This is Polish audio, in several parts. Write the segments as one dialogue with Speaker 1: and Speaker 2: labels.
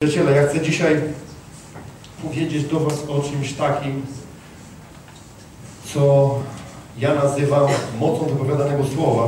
Speaker 1: Przyjaciele, ja chcę dzisiaj powiedzieć do Was o czymś takim, co ja nazywam mocą wypowiadanego słowa.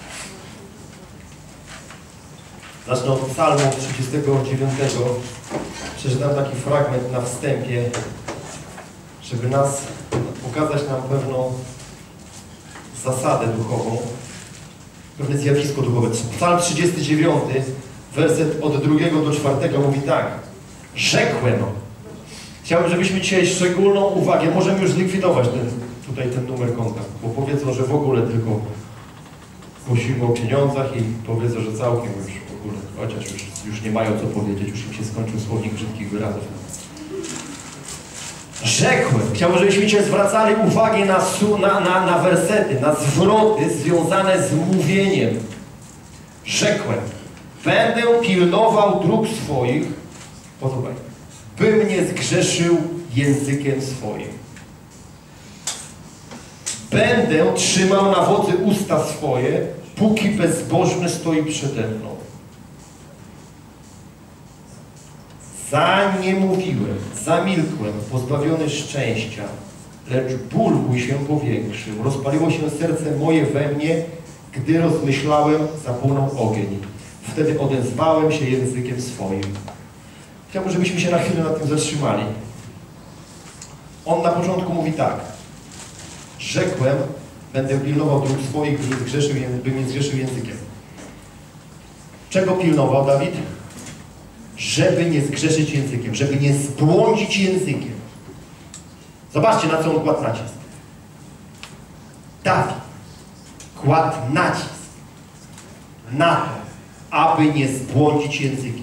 Speaker 1: Zacznę od psalmu 39. Przeczytam taki fragment na wstępie, żeby pokazać nam pewną zasadę duchową, pewne zjawisko duchowe. Psalm 39, werset od 2 do 4 mówi tak. Rzekłem. Chciałbym, żebyśmy dzisiaj szczególną uwagę, możemy już zlikwidować ten numer konta, bo powiedzą, że w ogóle tylko głosimy o pieniądzach i powiedzą, że całkiem już w ogóle, chociaż już nie mają co powiedzieć, już im się skończył słownik brzydkich wyrazów. Rzekłem. Chciałbym, żebyśmy dzisiaj zwracali uwagę na wersety, na zwroty związane z mówieniem. Rzekłem. Będę pilnował dróg swoich, posłuchaj, bym nie zgrzeszył językiem swoim. Będę trzymał na wodzy usta swoje, póki bezbożny stoi przede mną. Zaniemówiłem, zamilkłem, pozbawiony szczęścia, lecz ból mój się powiększył. Rozpaliło się serce moje we mnie, gdy rozmyślałem, zapłonął ogień. Wtedy odezwałem się językiem swoim. Chciałbym, żebyśmy się na chwilę nad tym zatrzymali. On na początku mówi tak. Rzekłem, będę pilnował dróg swoich, bym nie zgrzeszył językiem. Czego pilnował Dawid? Żeby nie zgrzeszyć językiem, żeby nie zbłądzić językiem. Zobaczcie, na co on kładł nacisk. Dawid kładł nacisk na to, aby nie zbłądzić językiem.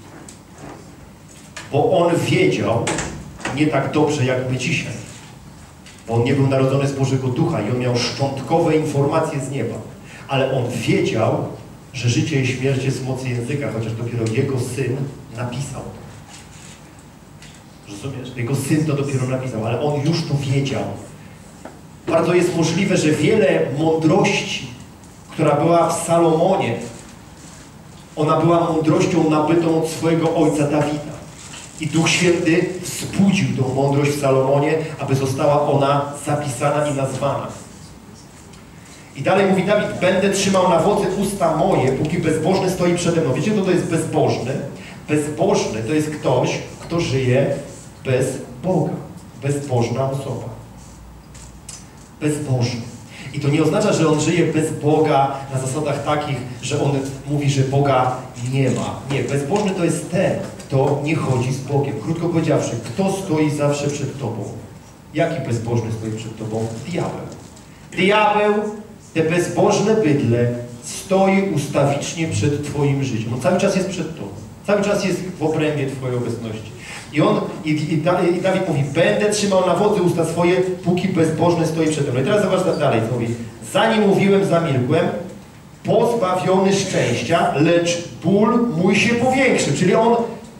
Speaker 1: Bo on wiedział, nie tak dobrze jak my dzisiaj, bo on nie był narodzony z Bożego Ducha i on miał szczątkowe informacje z nieba. Ale on wiedział, że życie i śmierć jest w mocy języka, chociaż dopiero jego syn napisał to. Rozumiesz? Jego syn to dopiero napisał, ale on już to wiedział. Bardzo jest możliwe, że wiele mądrości, która była w Salomonie, ona była mądrością nabytą od swojego ojca Dawida. I Duch Święty wzbudził tą mądrość w Salomonie, aby została ona zapisana i nazwana. I dalej mówi Dawid, będę trzymał na wodzy usta moje, póki bezbożny stoi przede mną. Wiecie, co to jest bezbożny? Bezbożny to jest ktoś, kto żyje bez Boga. Bezbożna osoba. Bezbożny. I to nie oznacza, że on żyje bez Boga na zasadach takich, że on mówi, że Boga nie ma. Nie, bezbożny to jest ten, kto nie chodzi z Bogiem. Krótko powiedziawszy, kto stoi zawsze przed Tobą? Jaki bezbożny stoi przed Tobą? Diabeł. Diabeł, te bezbożne bydle, stoi ustawicznie przed Twoim życiem. On cały czas jest przed Tobą. Cały czas jest w obrębie Twojej obecności. I Dawid mówi, będę trzymał na wodzy usta swoje, póki bezbożny stoi przede mną. I teraz zobacz dalej, co mówi. Zanim mówiłem, zamilkłem, pozbawiony szczęścia, lecz ból mój się powiększył. Czyli on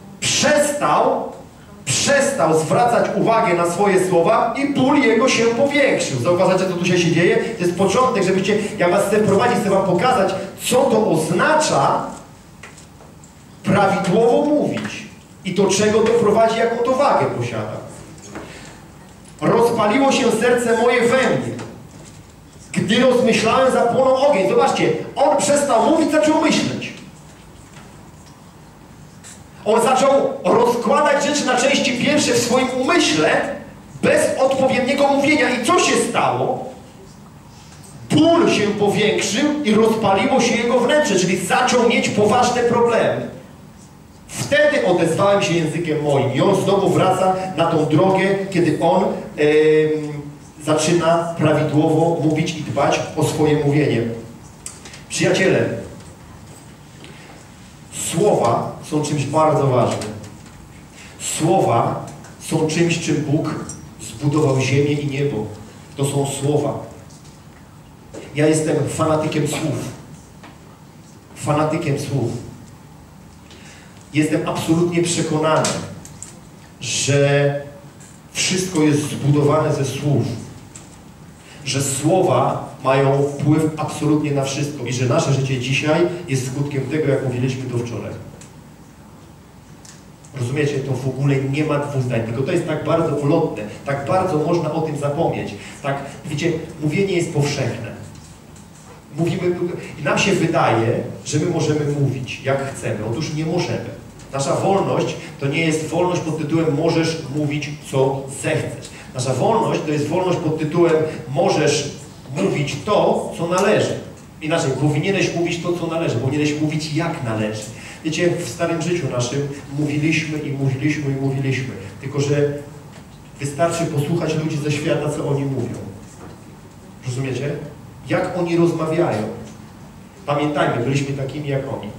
Speaker 1: przestał zwracać uwagę na swoje słowa i ból jego się powiększył. Zauważacie, co tu się dzieje? To jest początek, żebyście, ja was chcę prowadzić, chcę wam pokazać, co to oznacza prawidłowo mówić. I do czego doprowadzi, jaką to wagę posiada. Rozpaliło się serce moje we mnie. Gdy rozmyślałem, zapłonął ogień. Zobaczcie, on przestał mówić, zaczął myśleć. On zaczął rozkładać rzeczy na części pierwsze w swoim umyśle, bez odpowiedniego mówienia. I co się stało? Ból się powiększył i rozpaliło się jego wnętrze, czyli zaczął mieć poważne problemy. Wtedy odezwałem się językiem moim i on znowu wraca na tą drogę, kiedy on zaczyna prawidłowo mówić i dbać o swoje mówienie. Przyjaciele, słowa są czymś bardzo ważnym. Słowa są czymś, czym Bóg zbudował ziemię i niebo. To są słowa. Ja jestem fanatykiem słów. Fanatykiem słów. Jestem absolutnie przekonany, że wszystko jest zbudowane ze słów. Że słowa mają wpływ absolutnie na wszystko i że nasze życie dzisiaj jest skutkiem tego, jak mówiliśmy do wczoraj. Rozumiecie? To w ogóle nie ma dwóch zdań, tylko to jest tak bardzo ulotne, tak bardzo można o tym zapomnieć. Tak, wiecie, mówienie jest powszechne. Mówimy, i nam się wydaje, że my możemy mówić jak chcemy. Otóż nie możemy. Nasza wolność to nie jest wolność pod tytułem możesz mówić co zechcesz. Nasza wolność to jest wolność pod tytułem możesz mówić to, co należy. Inaczej, powinieneś mówić to, co należy, powinieneś mówić jak należy. Wiecie, w starym życiu naszym mówiliśmy i mówiliśmy i mówiliśmy. Tylko że wystarczy posłuchać ludzi ze świata, co oni mówią. Rozumiecie? Jak oni rozmawiają. Pamiętajmy, byliśmy takimi jak oni.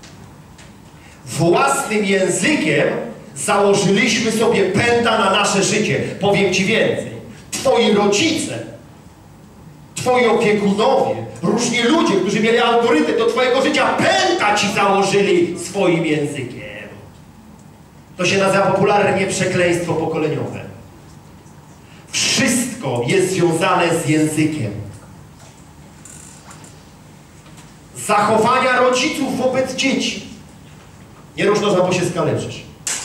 Speaker 1: Własnym językiem założyliśmy sobie pęta na nasze życie. Powiem ci więcej. Twoi rodzice, twoi opiekunowie, różni ludzie, którzy mieli autorytet do twojego życia, pęta ci założyli swoim językiem. To się nazywa popularnie przekleństwo pokoleniowe. Wszystko jest związane z językiem. Zachowania rodziców wobec dzieci. Nie róż noża, bo się skaleczysz.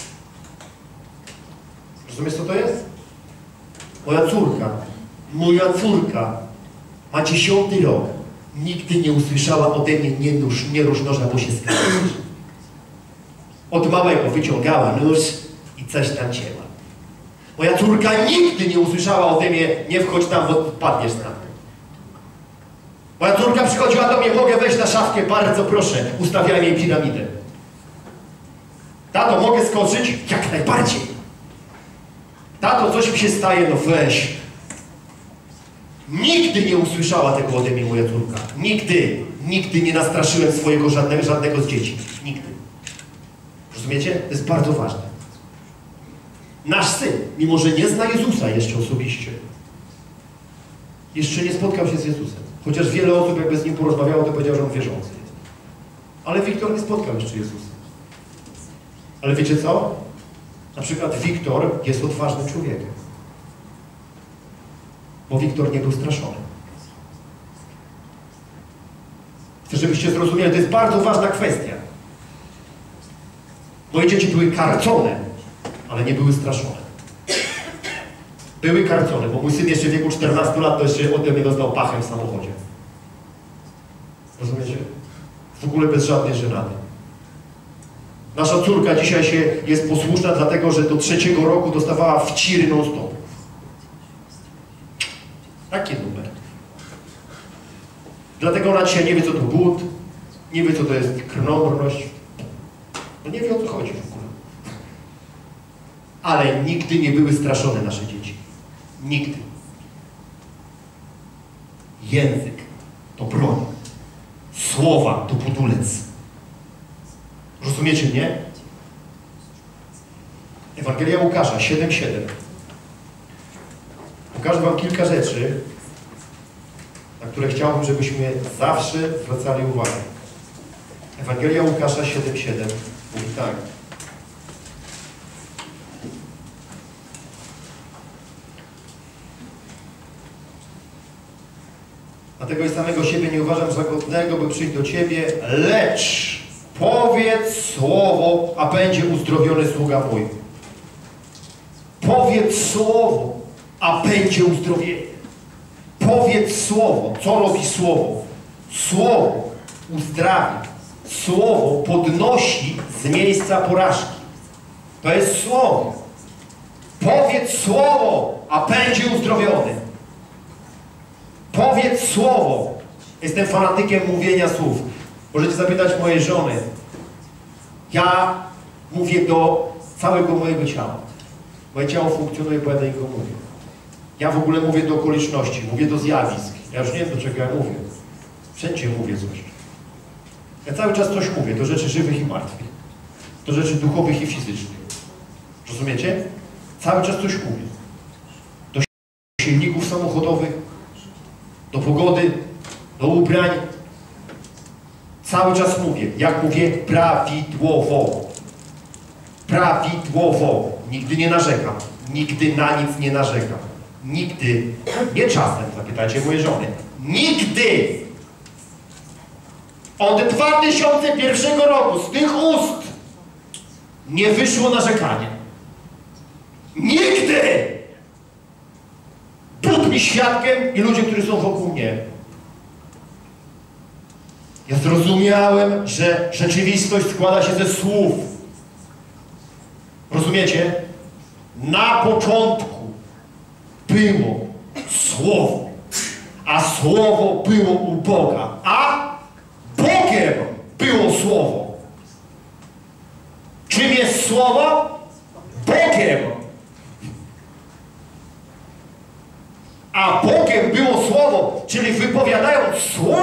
Speaker 1: Rozumiesz, co to jest? Moja córka ma 10. rok. Nigdy nie usłyszała ode mnie nie róż noża, bo się skaleczysz. Od małego wyciągała nóż i coś tam cięła. Moja córka nigdy nie usłyszała ode mnie nie wchodź tam, bo padniesz tam. Moja córka przychodziła do mnie, mogę wejść na szafkę, bardzo proszę. Ustawiałem jej piramidę. Tato, mogę skoczyć? Jak najbardziej. Tato, coś mi się staje, no weź. Nigdy nie usłyszała tego ode mnie moja córka. Nigdy. Nigdy nie nastraszyłem swojego żadnego z dzieci. Nigdy. Rozumiecie? To jest bardzo ważne. Nasz syn, mimo że nie zna Jezusa jeszcze osobiście, jeszcze nie spotkał się z Jezusem. Chociaż wiele osób jakby z nim porozmawiało, to powiedział, że on wierzący jest. Ale Wiktor nie spotkał jeszcze Jezusa. Ale wiecie co? Na przykład Wiktor jest odważnym człowiekiem. Bo Wiktor nie był straszony. Chcę, żebyście zrozumieli, to jest bardzo ważna kwestia. Moje dzieci były karcone, ale nie były straszone. Były karcone, bo mój syn jeszcze w wieku 14 lat to jeszcze ode mnie dostał pachem w samochodzie. Rozumiecie? W ogóle bez żadnej żenady. Nasza córka dzisiaj jest posłuszna, dlatego że do 3. roku dostawała wciry non-stop. Taki numer. Dlatego ona dzisiaj nie wie, co to głód, nie wie, co to jest krnąbrność. No nie wie, o co chodzi w ogóle. Ale nigdy nie były straszone nasze dzieci. Nigdy. Język to broń. Słowa to budulec. Rozumiecie mnie? Ewangelia Łukasza 7:7. Pokażę wam kilka rzeczy, na które chciałbym, żebyśmy zawsze zwracali uwagę. Ewangelia Łukasza 7:7 mówi tak. Dlatego i samego siebie nie uważam za godnego, by przyjść do Ciebie, lecz powiedz słowo, a będzie uzdrowiony sługa mój. Powiedz słowo, a będzie uzdrowienie. Powiedz słowo. Co robi słowo? Słowo uzdrawia. Słowo podnosi z miejsca porażki. To jest słowo. Powiedz słowo, a będzie uzdrowiony. Powiedz słowo. Jestem fanatykiem mówienia słów. Możecie zapytać mojej żony. Ja mówię do całego mojego ciała. Moje ciało funkcjonuje, bo ja do niego mówię. Ja w ogóle mówię do okoliczności, mówię do zjawisk. Ja już nie wiem, do czego ja mówię. Wszędzie mówię coś. Ja cały czas coś mówię, do rzeczy żywych i martwych. Do rzeczy duchowych i fizycznych. Rozumiecie? Cały czas coś mówię. Do silników samochodowych, do pogody, do ubrań. Cały czas mówię. Jak mówię? Prawidłowo. Prawidłowo. Nigdy nie narzekam. Nigdy na nic nie narzekam. Nigdy. Nie czasem, zapytajcie mojej żony. Nigdy. Od 2001 roku z tych ust nie wyszło narzekanie. Nigdy! Bóg mi świadkiem i ludzie, którzy są wokół mnie. Ja zrozumiałem, że rzeczywistość składa się ze słów. Rozumiecie? Na początku było Słowo, a Słowo było u Boga, a Bogiem było Słowo. Czym jest Słowo? Bogiem. A Bogiem było Słowo, czyli wypowiadając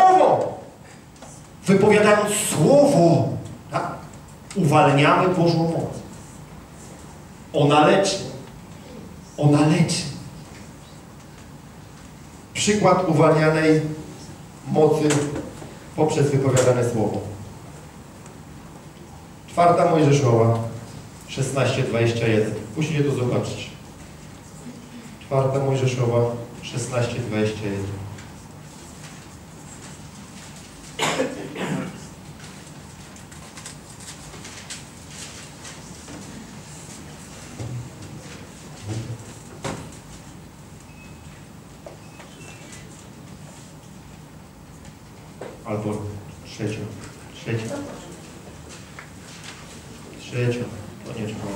Speaker 1: Słowo, tak? Uwalniamy Bożą moc. Ona leczy. Ona leczy. Przykład uwalnianej mocy poprzez wypowiadane słowo. 4 Mojżeszowa 16:21. Musicie to zobaczyć. 4 Mojżeszowa 16:21. Albo trzecią, to nie trzeba.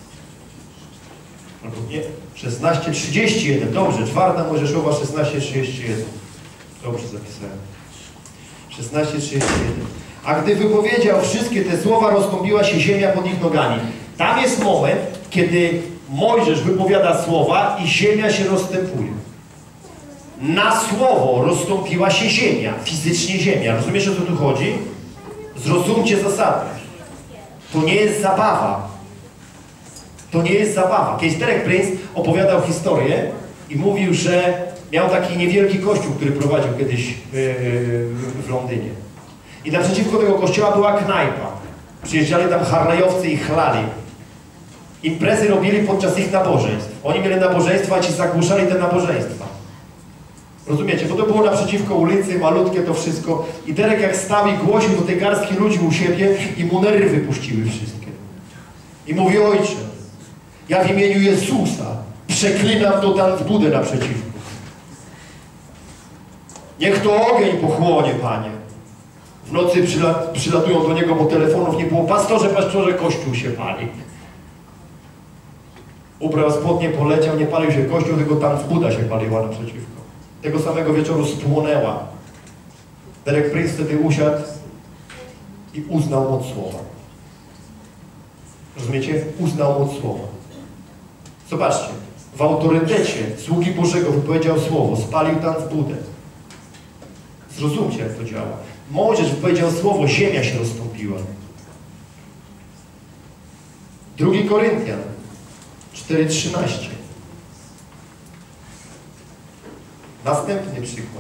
Speaker 1: Albo nie, 16:31, dobrze, 4 Mojżeszowa 16:31. Dobrze zapisałem. 16:31. A gdy wypowiedział wszystkie te słowa, rozstąpiła się ziemia pod ich nogami. Tam jest moment, kiedy Mojżesz wypowiada słowa i ziemia się rozstępuje. Na słowo rozstąpiła się ziemia, fizycznie ziemia. Rozumiesz, o co tu chodzi? Zrozumcie zasadę. To nie jest zabawa. To nie jest zabawa. Kiedyś Derek Prince opowiadał historię i mówił, że miał taki niewielki kościół, który prowadził kiedyś w Londynie. I naprzeciwko tego kościoła była knajpa. Przyjeżdżali tam harlejowcy i chlali. Imprezy robili podczas ich nabożeństw. Oni mieli nabożeństwa, a ci zagłuszali te nabożeństwa. Rozumiecie? Bo to było naprzeciwko ulicy, malutkie to wszystko. I Derek jak stał i głosił do tej garstki ludzi u siebie i mu nerwy puściły wszystkie. I mówi: Ojcze, ja w imieniu Jezusa przeklinam to Tanzbudę naprzeciwko. Niech to ogień pochłonie, Panie. W nocy przylatują do niego, bo telefonów nie było. Pastorze, kościół się pali. Ubrał spodnie, poleciał, nie palił się kościół, tylko Tanzbuda się paliła naprzeciwko. Tego samego wieczoru spłonęła. Derek Prince wtedy usiadł i uznał moc słowa. Rozumiecie? Uznał moc słowa. Zobaczcie, w autorytecie sługi Bożego wypowiedział słowo, spalił Tanzbudę. Zrozumcie, jak to działa. Mojżesz wypowiedział słowo, ziemia się rozstąpiła. 2 Koryntian 4:13. Następny przykład.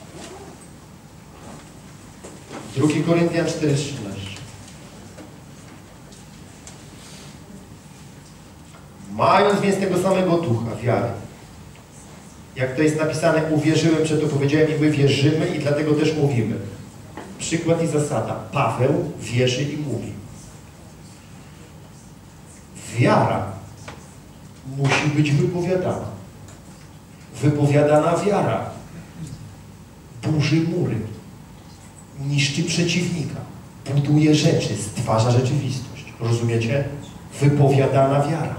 Speaker 1: 2 Koryntian 4:13. Mając więc tego samego ducha, wiary. Jak to jest napisane, uwierzyłem, że to powiedziałem i my wierzymy i dlatego też mówimy. Przykład i zasada. Paweł wierzy i mówi. Wiara musi być wypowiadana. Wypowiadana wiara burzy mury, niszczy przeciwnika, buduje rzeczy, stwarza rzeczywistość. Rozumiecie? Wypowiadana wiara.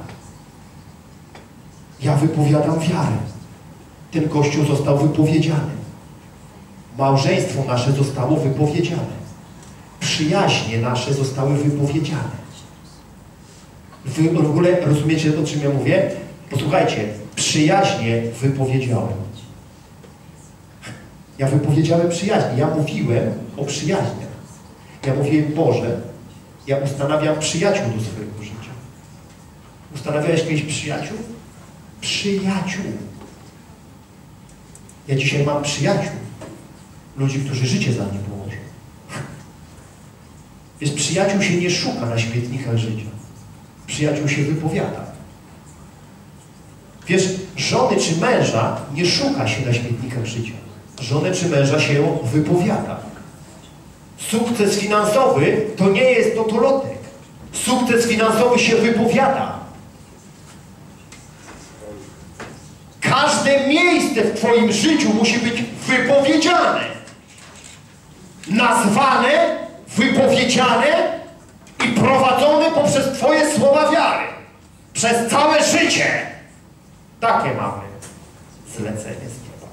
Speaker 1: Ja wypowiadam wiarę. Ten Kościół został wypowiedziany. Małżeństwo nasze zostało wypowiedziane. Przyjaźnie nasze zostały wypowiedziane. Wy w ogóle rozumiecie, o czym ja mówię? Posłuchajcie, przyjaźnie wypowiedziałem. Ja wypowiedziałem przyjaźnie. Ja mówiłem o przyjaźniach. Ja mówiłem: Boże, ja ustanawiam przyjaciół do swojego życia. Ustanawiałeś kiedyś przyjaciół? Przyjaciół. Ja dzisiaj mam przyjaciół. Ludzi, którzy życie za mnie położą. Wiesz, przyjaciół się nie szuka na śmietnikach życia. Przyjaciół się wypowiada. Wiesz, żony czy męża nie szuka się na śmietnikach życia. Żonę czy męża się wypowiada. Sukces finansowy to nie jest totolotek. Sukces finansowy się wypowiada. Każde miejsce w twoim życiu musi być wypowiedziane. Nazwane, wypowiedziane i prowadzone poprzez twoje słowa wiary. Przez całe życie. Takie mamy zlecenie z nieba.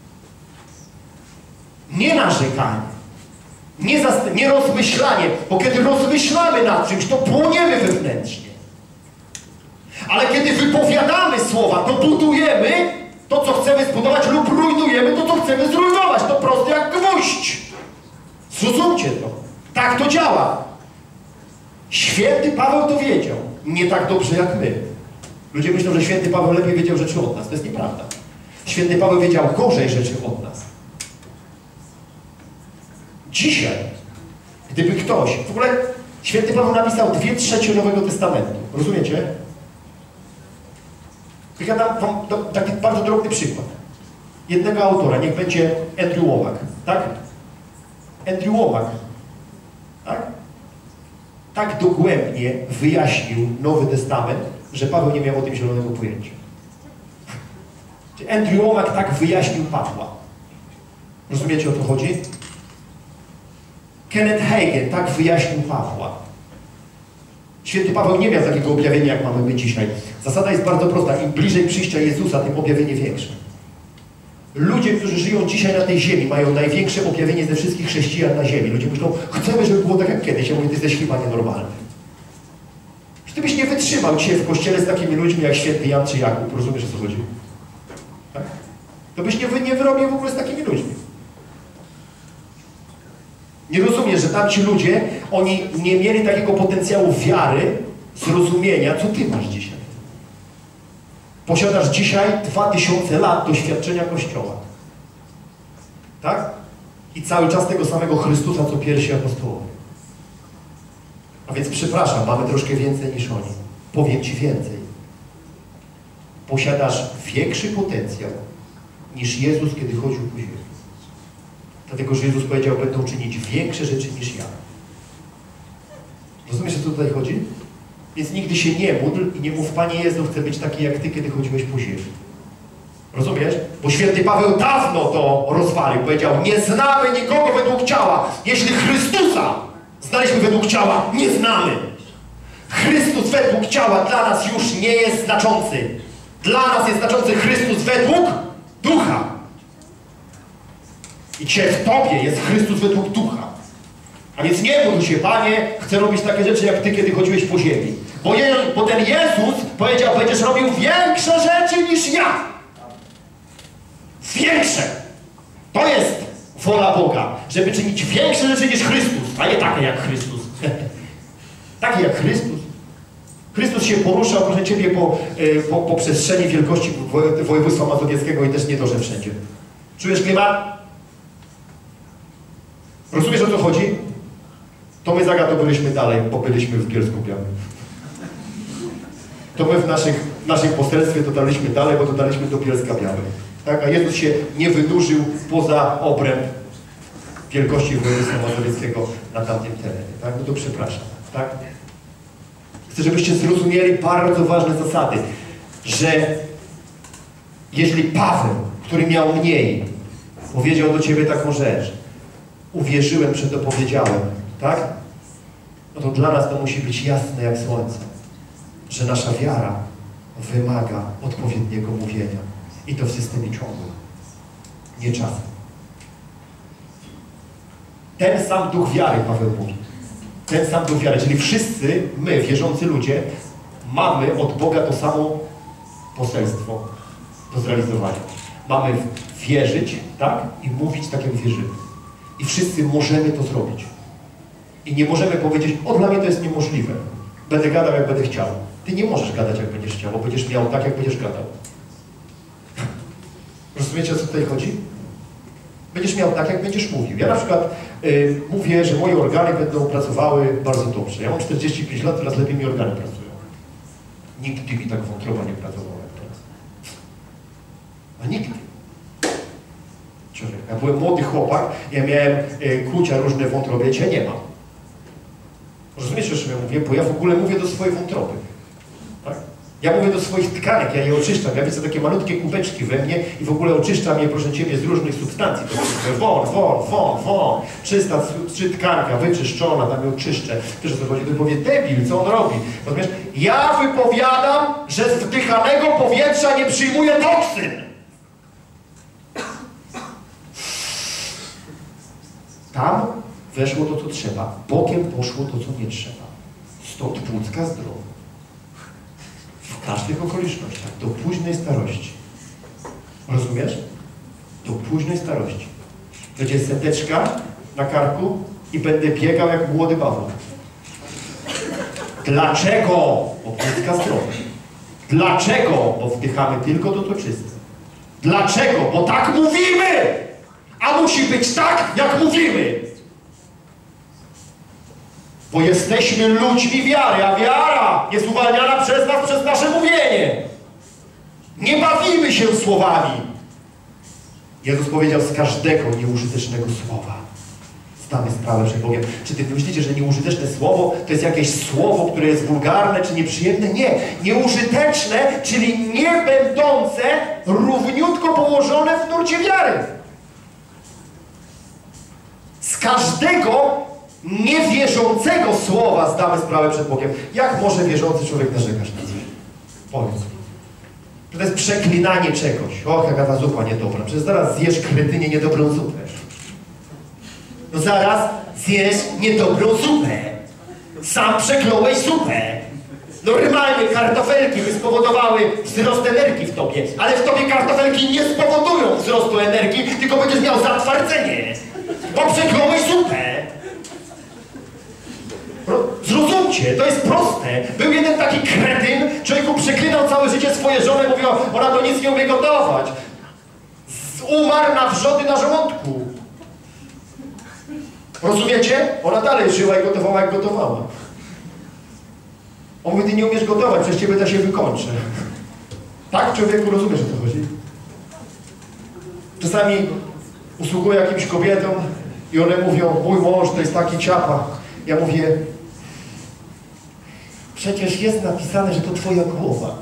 Speaker 1: Nie narzekanie. Nie rozmyślanie, bo kiedy rozmyślamy nad czymś, to płoniemy wewnętrznie. Ale kiedy wypowiadamy słowa, to budujemy to, co chcemy zbudować, lub rujnujemy to, co chcemy zrujnować. To proste jak gwóźdź. Zrozumcie to. Tak to działa. Święty Paweł to wiedział. Nie tak dobrze jak my. Ludzie myślą, że święty Paweł lepiej wiedział rzeczy od nas. To jest nieprawda. Święty Paweł wiedział gorzej rzeczy od nas. Dzisiaj, gdyby ktoś... W ogóle święty Paweł napisał 2/3 Nowego Testamentu. Rozumiecie? Ja dam wam taki bardzo drobny przykład. Jednego autora, niech będzie Andrew Wommack. Tak? Andrew Wommack. Tak? Tak dogłębnie wyjaśnił Nowy Testament, że Paweł nie miał o tym zielonego pojęcia. Andrew Wommack tak wyjaśnił Pawła. Rozumiecie, o co chodzi? Kenneth Hagin tak wyjaśnił Pawła. Święty Paweł nie miał takiego objawienia, jak mamy my dzisiaj. Zasada jest bardzo prosta. Im bliżej przyjścia Jezusa, tym objawienie większe. Ludzie, którzy żyją dzisiaj na tej ziemi, mają największe objawienie ze wszystkich chrześcijan na ziemi. Ludzie myślą, chcemy, żeby było tak jak kiedyś. Ja mówię, ty jesteś chyba nienormalny. Ty byś nie wytrzymał dzisiaj w kościele z takimi ludźmi jak święty Jan czy Jakub. Rozumiesz, o co chodzi? Tak? To byś nie wyrobił w ogóle z takimi ludźmi. Nie rozumiesz, że tamci ludzie, oni nie mieli takiego potencjału wiary, zrozumienia, co ty masz dzisiaj. Posiadasz dzisiaj 2000 lat doświadczenia Kościoła. Tak? I cały czas tego samego Chrystusa, co pierwsi apostołowie. A więc przepraszam, mamy troszkę więcej niż oni. Powiem ci więcej. Posiadasz większy potencjał niż Jezus, kiedy chodził po ziemi. Dlatego, że Jezus powiedział, będą czynić większe rzeczy niż ja. Rozumiesz, o co tutaj chodzi? Więc nigdy się nie módl i nie mów, Panie Jezu, chcę być taki jak Ty, kiedy chodziłeś po ziemi. Rozumiesz? Bo święty Paweł dawno to rozwalił. Powiedział, nie znamy nikogo według ciała. Jeśli Chrystusa znaliśmy według ciała, nie znamy. Chrystus według ciała dla nas już nie jest znaczący. Dla nas jest znaczący Chrystus według Ducha. I dzisiaj w Tobie jest Chrystus według Ducha. A więc nie módl się, Panie, chcę robić takie rzeczy jak Ty, kiedy chodziłeś po ziemi. Bo ten Jezus powiedział, będziesz robił większe rzeczy niż ja. Większe. To jest wola Boga, żeby czynić większe rzeczy niż Chrystus, a nie takie jak Chrystus. Takie jak Chrystus. Chrystus się poruszał, proszę Ciebie, po przestrzeni wielkości województwa mazowieckiego i też nie to, że wszędzie. Czujesz klimat? Rozumiesz, o co chodzi? To my z Agatą byliśmy dalej, bo byliśmy w Bielsku-Białym. To my w naszym poselstwie dotarliśmy dalej, bo dotarliśmy do Bielska-Białej. Tak? A Jezus się nie wynurzył poza obręb wielkości województwa mazowieckiego na tamtym terenie. Tak? No to przepraszam. Tak? Chcę, żebyście zrozumieli bardzo ważne zasady, że jeśli Paweł, który miał mniej, powiedział do Ciebie taką rzecz, uwierzyłem, że to powiedziałem, tak? No to dla nas to musi być jasne jak słońce, że nasza wiara wymaga odpowiedniego mówienia. I to w systemie ciągłym, nie czasem. Ten sam duch wiary, Paweł mówi. Ten sam duch wiary, czyli wszyscy my, wierzący ludzie, mamy od Boga to samo poselstwo do zrealizowania. Mamy wierzyć, tak? I mówić tak, jak wierzymy. I wszyscy możemy to zrobić. I nie możemy powiedzieć, o, dla mnie to jest niemożliwe. Będę gadał, jak będę chciał. Ty nie możesz gadać, jak będziesz chciał, bo będziesz miał tak, jak będziesz gadał. Rozumiecie, o co tutaj chodzi? Będziesz miał tak, jak będziesz mówił. Ja na przykład mówię, że moje organy będą pracowały bardzo dobrze. Ja mam 45 lat, teraz lepiej mi organy pracują. Nigdy mi tak wątroba nie pracowała jak teraz. A nigdy. Ja byłem młody chłopak, ja miałem kłucia różne w wątrobie, ja nie mam. Rozumiecie, o czym ja mówię? Bo ja w ogóle mówię do swojej wątroby. Tak? Ja mówię do swoich tkanek, ja je oczyszczam. Ja widzę takie malutkie kubeczki we mnie i w ogóle oczyszczam je, proszę Ciebie, z różnych substancji. To jest won. Czysta tkanka, wyczyszczona, tam ją czyszczę. Wiesz, o co chodzi? To powie, debil, co on robi? Rozumiesz? Ja wypowiadam, że z wdychanego powietrza nie przyjmuję toksyn. Tam weszło to, co trzeba. Bokiem poszło to, co nie trzeba. Stąd płucka zdrowa. W każdych okolicznościach. Do późnej starości. Rozumiesz? Do późnej starości. Będzie seteczka na karku i będę biegał jak młody bawoł. Dlaczego? Bo płucka zdrowa. Dlaczego? Bo wdychamy tylko to, co czyste. Dlaczego? Bo tak mówimy! A musi być tak, jak mówimy. Bo jesteśmy ludźmi wiary, a wiara jest uwalniana przez nas, przez nasze mówienie. Nie bawimy się słowami. Jezus powiedział, z każdego nieużytecznego słowa zdamy sprawę przed Bogiem. Czy ty myślicie, że nieużyteczne słowo to jest jakieś słowo, które jest wulgarne czy nieprzyjemne? Nie. Nieużyteczne, czyli nie będące równiutko położone w nurcie wiary. Z każdego niewierzącego słowa zdamy sprawę przed Bogiem. Jak może wierzący człowiek narzekać na coś? Powiedz. To jest przeklinanie czegoś. Och, jaka ta zupa niedobra. Przecież zaraz zjesz, kretynie, niedobrą zupę. No zaraz zjesz niedobrą zupę. Sam przekląłeś zupę. Normalnie kartofelki by spowodowały wzrost energii w tobie, ale w tobie kartofelki nie spowodują wzrostu energii, tylko będziesz miał zatwardzenie. Bo przekląłeś zupę. Zrozumcie, to jest proste. Był jeden taki kretyn, człowieku przeklinał całe życie swoje żony, mówił, ona to nic nie umie gotować. Umarł na wrzody na żołądku. Rozumiecie? Ona dalej żyła i gotowała, jak gotowała. On mówi, ty nie umiesz gotować, przez ciebie to się wykończę. Tak, człowieku, rozumiesz, o co chodzi? Czasami usługuję jakimś kobietom i one mówią, mój mąż to jest taki ciapa. Ja mówię, przecież jest napisane, że to twoja głowa.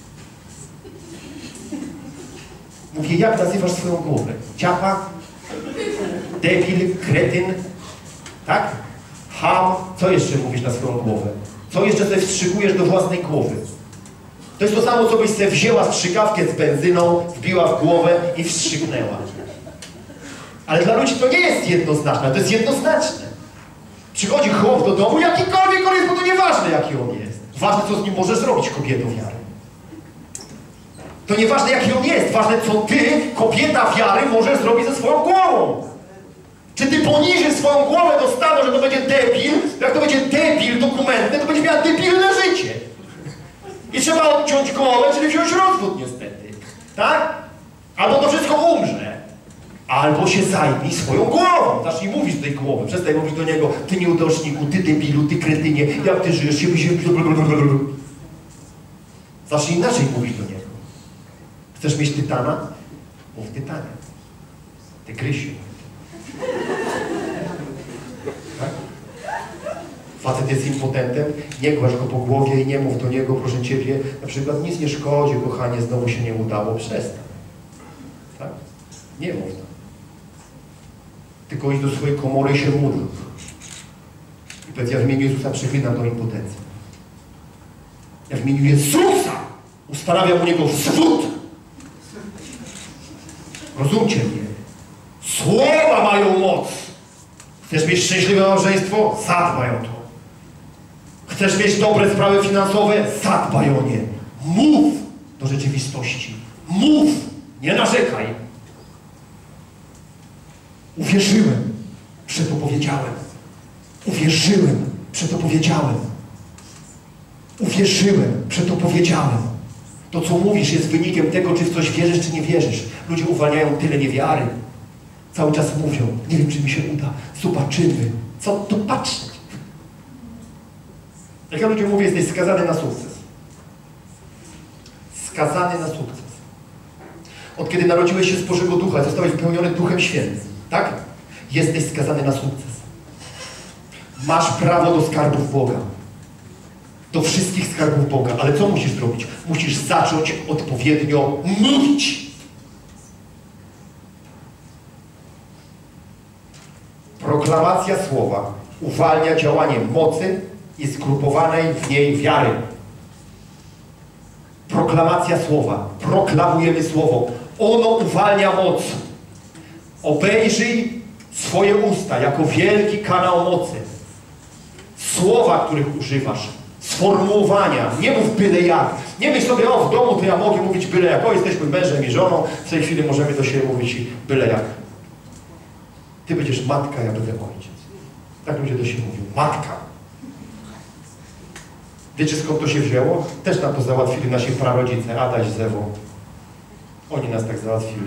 Speaker 1: Mówię, jak nazywasz swoją głowę? Ciapa? Debil? Kretyn? Tak? Ham? Co jeszcze mówisz na swoją głowę? Co jeszcze sobie wstrzykujesz do własnej głowy? To jest to samo, co byś sobie wzięła strzykawkę z benzyną, wbiła w głowę i wstrzyknęła. Ale dla ludzi to nie jest jednoznaczne, to jest jednoznaczne. Przychodzi chłop do domu, jakikolwiek on jest, bo to nieważne, jaki on jest. Ważne, co z nim możesz zrobić, kobieto wiary. To nieważne, jaki on jest. Ważne, co ty, kobieta wiary, możesz zrobić ze swoją głową. Czy ty poniżysz swoją głowę do stanu, że to będzie debil? Jak to będzie debil dokumentny, to będzie miała debilne życie. I trzeba odciąć głowę, czyli wziąć rozwód niestety. Tak? Albo to wszystko umrze. Albo się zajmij swoją głową. Zacznij mówić do tej głowy. Przestań mówić do niego, ty nieudaczniku, ty debilu, ty kretynie, jak ty żyjesz, się... Zacznij inaczej mówić do niego. Chcesz mieć tytana? Mów tytanie. Tygrysiu. Tak? Facet jest impotentem, nie głasz go po głowie i nie mów do niego, proszę ciebie, na przykład nic nie szkodzi, kochanie, znowu się nie udało, przestań. Tak? Nie mów tak. Tylko idź do swojej komory i się módl. I powiedz, ja w imieniu Jezusa przeklinam tą impotencję. Ja w imieniu Jezusa ustanawiam u niego wzwód. Rozumcie mnie. Słowa mają moc. Chcesz mieć szczęśliwe małżeństwo? Zadbaj o to. Chcesz mieć dobre sprawy finansowe? Zadbaj o nie. Mów do rzeczywistości. Mów. Nie narzekaj. Uwierzyłem, że to powiedziałem. Uwierzyłem, że to powiedziałem. Uwierzyłem, że to powiedziałem. To, co mówisz, jest wynikiem tego, czy w coś wierzysz, czy nie wierzysz. Ludzie uwalniają tyle niewiary. Cały czas mówią, nie wiem, czy mi się uda. Zobaczymy. Co tu patrzeć? Jak ja ludziom mówię, jesteś skazany na sukces. Skazany na sukces. Od kiedy narodziłeś się z Bożego Ducha, zostałeś wypełniony Duchem Świętym. Tak? Jesteś skazany na sukces. Masz prawo do skarbów Boga. Do wszystkich skarbów Boga. Ale co musisz zrobić? Musisz zacząć odpowiednio mówić. Proklamacja słowa uwalnia działanie mocy i zgrupowanej w niej wiary. Proklamacja słowa. Proklamujemy słowo. Ono uwalnia moc. Obejrzyj swoje usta jako wielki kanał mocy. Słowa, których używasz. Sformułowania. Nie mów byle jak. Nie myśl sobie, o w domu to ja mogę mówić byle jak. O, jesteśmy mężem i żoną. W tej chwili możemy do siebie mówić byle jak. Ty będziesz matka, ja będę ojciec. Tak ludzie do siebie mówią. Matka. Wiecie, skąd to się wzięło? Też nam to załatwili nasi prarodzice, Adaś z Ewą. Oni nas tak załatwili.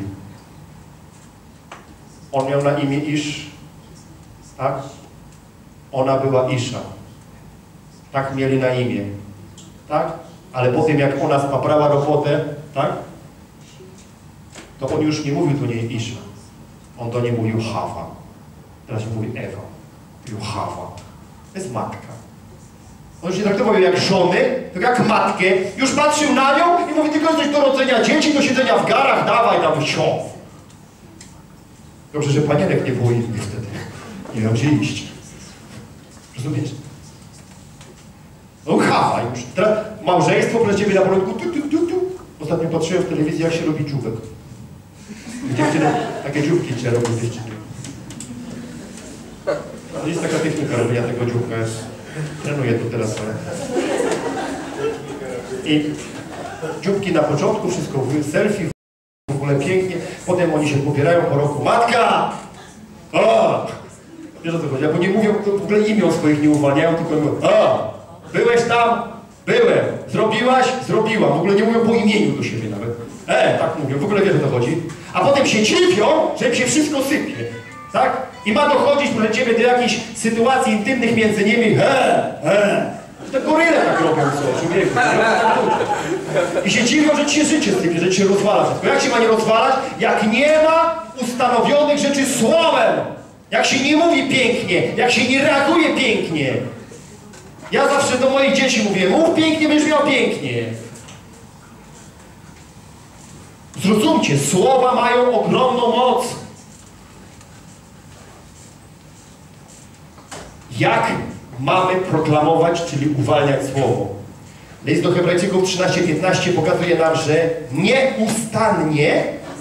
Speaker 1: On miał na imię Isz, tak? Ona była Isza. Tak mieli na imię, tak? Ale po tym, jak ona spaprała robotę, tak? To on już nie mówił do niej Isza. On do niej mówił Hawa. Teraz się mówi Ewa. Mówił Hawa. To jest matka. On się traktował jak żony, tak jak matkę. Już patrzył na nią i mówi, tylko jesteś do rodzenia dzieci, do siedzenia w garach, dawaj tam sio. Dobrze, że panienek nie było innych wtedy. Nie miał gdzie iść. Rozumiesz? No Hawa już. Teraz małżeństwo dla ciebie na początku tu. Ostatnio patrzyłem w telewizji, jak się robi dzióbek. Dziewczyny, takie dzióbki trzeba robić dziewczyny. To jest taka technika robienia tego dzióbka. Trenuję to teraz. I dzióbki na początku, wszystko selfie, w ogóle pięknie. Potem oni się pobierają po roku. Matka! O! Wiesz o co chodzi? Bo nie mówią, w ogóle imion swoich nie uwalniają, tylko mówią, o! Byłeś tam? Byłem. Zrobiłaś? Zrobiłam. W ogóle nie mówią po imieniu do siebie nawet. Tak mówią. W ogóle wiesz o co chodzi? A potem się dziwią, że im się wszystko sypie. Tak? I ma dochodzić, proszę ciebie, do jakichś sytuacji intymnych między nimi. Te goryle tak robią, co? Człowieku. I się dziwią, że ci się życie sypie, że ci się rozwala wszystko. Jak się ma nie rozwalać? Jak nie ma ustanowionych rzeczy słowem. Jak się nie mówi pięknie. Jak się nie reaguje pięknie. Ja zawsze do moich dzieci mówię, mów pięknie, będziesz miał pięknie. Zrozumcie, słowa mają ogromną moc. Jak mamy proklamować, czyli uwalniać słowo? List do Hebrajczyków 13:15 pokazuje nam, że nieustannie,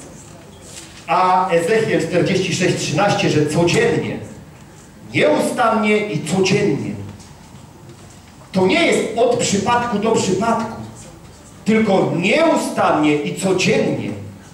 Speaker 1: a Ezechiel 46:13, że codziennie. Nieustannie i codziennie. To nie jest od przypadku do przypadku, tylko nieustannie i codziennie.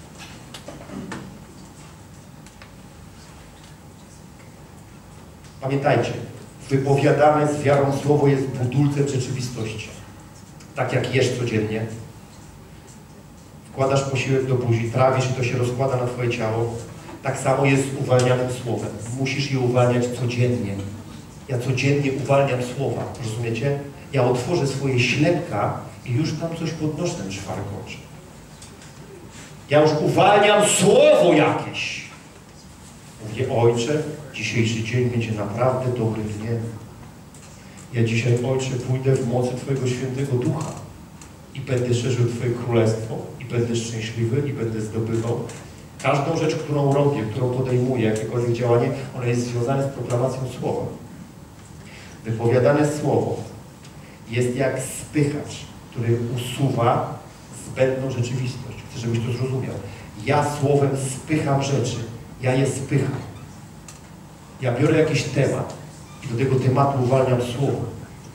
Speaker 1: Pamiętajcie, wypowiadane z wiarą słowo jest budulcem rzeczywistości. Tak jak jesz codziennie, wkładasz posiłek do buzi, trawisz i to się rozkłada na twoje ciało, tak samo jest z uwalnianym słowem. Musisz je uwalniać codziennie. Ja codziennie uwalniam słowa, rozumiecie? Ja otworzę swoje ślepka i już tam coś podnoszę, ten szwargocze. Ja już uwalniam słowo jakieś. Mówię, Ojcze, dzisiejszy dzień będzie naprawdę dobrym dniem. Ja dzisiaj, Ojcze, pójdę w mocy Twojego Świętego Ducha i będę szerzył Twoje Królestwo i będę szczęśliwy i będę zdobywał. Każdą rzecz, którą robię, którą podejmuję, jakiekolwiek działanie, ono jest związane z proklamacją słowa. Wypowiadane słowo jest jak spychacz, który usuwa zbędną rzeczywistość. Chcę, żebyś to zrozumiał. Ja słowem spycham rzeczy. Ja je spycham. Ja biorę jakiś temat i do tego tematu uwalniam słowo.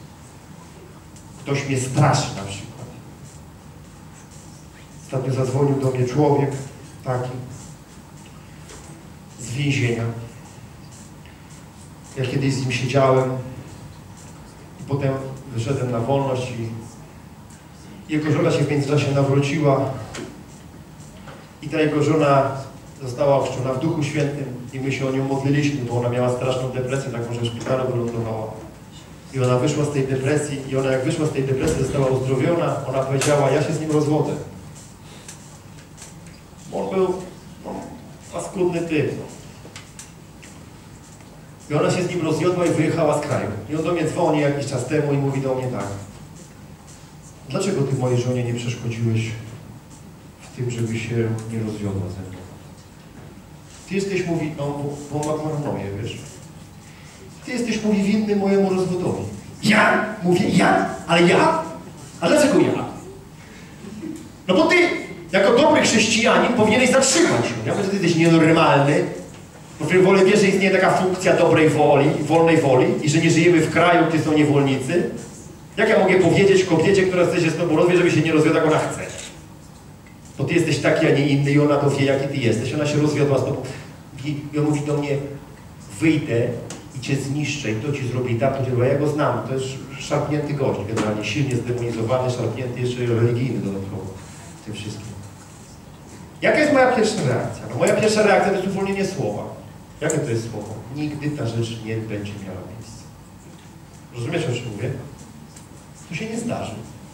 Speaker 1: Ktoś mnie straszy na przykład. Ostatnio zadzwonił do mnie człowiek taki z więzienia. Ja kiedyś z nim siedziałem i potem wyszedłem na wolność i jego żona się w międzyczasie nawróciła i ta jego żona została ochrzczona w Duchu Świętym i my się o nią modliliśmy, bo ona miała straszną depresję, tak może w szpitalu wylądowała. I ona wyszła z tej depresji i ona jak wyszła z tej depresji, została uzdrowiona, ona powiedziała, ja się z nim rozwodzę. Bo on był paskudny typ. I ona się z nim rozwiodła i wyjechała z kraju. I on do mnie dzwoni jakiś czas temu i mówi do mnie tak. Dlaczego ty mojej żonie nie przeszkodziłeś w tym, żeby się nie rozwiodła ze mną? Ty jesteś, mówi, bo ma paranoję, wiesz? Ty jesteś, mówi, winny mojemu rozwodowi. Ja? Mówię, ja? Ale ja? A dlaczego ja? No bo ty, jako dobry chrześcijanin, powinieneś zatrzymać ją. Ja mówię, że ty jesteś nienormalny. Bo w wolę wiesz, że istnieje taka funkcja dobrej woli, wolnej woli i że nie żyjemy w kraju, gdzie są niewolnicy. Jak ja mogę powiedzieć kobiecie, która chce się z tobą rozwiązać, żeby się nie rozwiodła, jak ona chce? Bo ty jesteś taki, a nie inny i ona to wie, jaki ty jesteś. Ona się rozwiodła z tobą. I on mówi do mnie, wyjdę i cię zniszczę i to ci zrobi i tamto ci zrobi. Ja go znam, to jest szarpnięty gość, generalnie silnie zdemonizowany, szarpnięty, jeszcze religijny dodatkowo w tym wszystkim. Jaka jest moja pierwsza reakcja? No moja pierwsza reakcja to jest uwolnienie słowa. Jakie to jest słowo? Nigdy ta rzecz nie będzie miała miejsca. Rozumiesz, o czym mówię? To się nie zdarzy.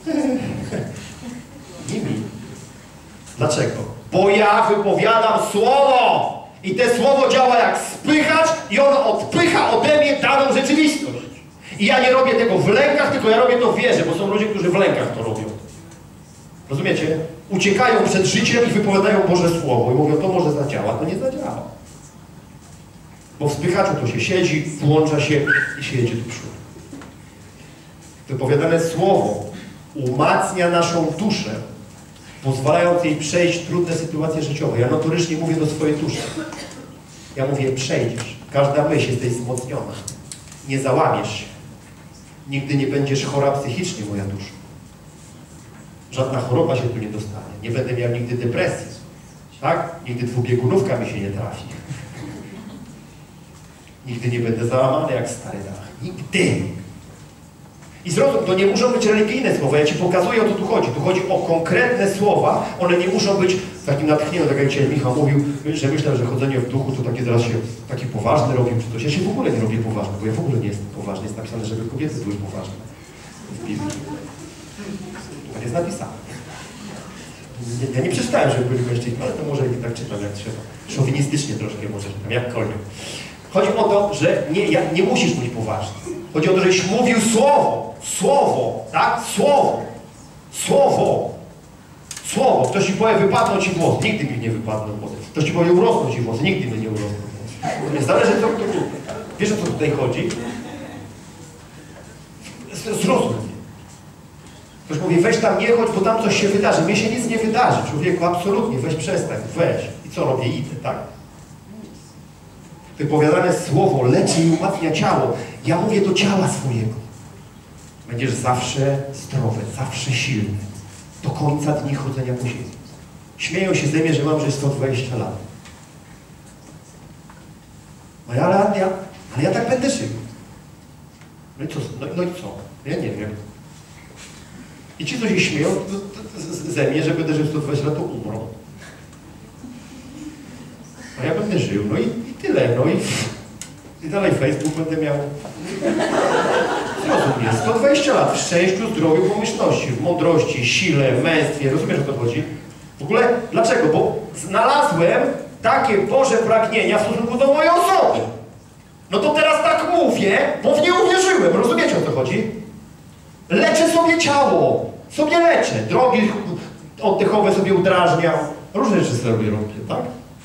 Speaker 1: Nie mi. Dlaczego? Bo ja wypowiadam słowo! I to słowo działa jak spychacz i ono odpycha ode mnie daną rzeczywistość. I ja nie robię tego w lękach, tylko ja robię to w wierze, bo są ludzie, którzy w lękach to robią. Rozumiecie? Uciekają przed życiem i wypowiadają Boże Słowo i mówią, to może zadziała, to nie zadziała. Bo w spychaczu to się siedzi, włącza się i się jedzie do przodu. Wypowiadane Słowo umacnia naszą duszę, pozwalając jej przejść trudne sytuacje życiowe. Ja notorycznie mówię do swojej duszy. Ja mówię, przejdziesz. Każda myśl jesteś wzmocniona. Nie załamiesz się. Nigdy nie będziesz chora psychicznie, moja dusza. Żadna choroba się tu nie dostanie. Nie będę miał nigdy depresji. Tak? Nigdy dwubiegunówka mi się nie trafi. Nigdy nie będę załamany jak stary dach. Nigdy. I zrozum, to nie muszą być religijne słowa. Ja ci pokazuję, o co tu chodzi. Tu chodzi o konkretne słowa. One nie muszą być w takim natchnieniu. Tak jak dzisiaj Michał mówił, że myślę, że chodzenie w duchu to takie zaraz się taki poważny robił, czy coś. Ja się w ogóle nie robię poważny, bo ja w ogóle nie jestem poważny. Jest napisane, żeby kobiety były poważne w Biblii. To jest napisane. Ja nie przeczytałem, żeby byli mężczyźni, ale to może i tak czytam, jak trzeba. Szowinistycznie troszkę może czytam, jakkolwiek. Chodzi o to, że nie musisz być poważny. Chodzi o to, żebyś mówił słowo. Słowo, tak? Słowo. Słowo. Słowo. Ktoś ci powie, wypadną ci włosy. Nigdy mi nie wypadną włosy. Ktoś ci powie, urosną ci włosy. Nigdy mi nie urosną włosy. Nie zależy, co to mówi. Wiesz, o co tutaj chodzi? Zrozum mnie. Ktoś mówi, weź tam nie chodź, bo tam coś się wydarzy. Mnie się nic nie wydarzy. Człowieku, absolutnie. Weź przestań. Weź. I co robię? Idę, tak? Wypowiadane słowo leczy i umacnia ciało. Ja mówię do ciała swojego. Będziesz zawsze zdrowy, zawsze silny. Do końca dni chodzenia po ziemi. Śmieją się ze mnie, że mam że 120 lat. Ale ja tak będę żył. No i co? No i co? Ja nie wiem. I ci, co się śmieją ze mnie, że będę żył 120 lat, to umrą. A ja będę żył, no i tyle, no i dalej Facebook będę miał. Zrozumie, 120 lat w szczęściu, zdrowiu, pomyślności, w mądrości, sile, męstwie, rozumiesz, o co chodzi? W ogóle, dlaczego? Bo znalazłem takie Boże pragnienia w stosunku do mojej osoby. No to teraz tak mówię, bo w nie uwierzyłem, rozumiecie, o co chodzi? Leczę sobie ciało, sobie leczę, drogi oddechowe sobie udrażniam, różne rzeczy sobie robię, tak?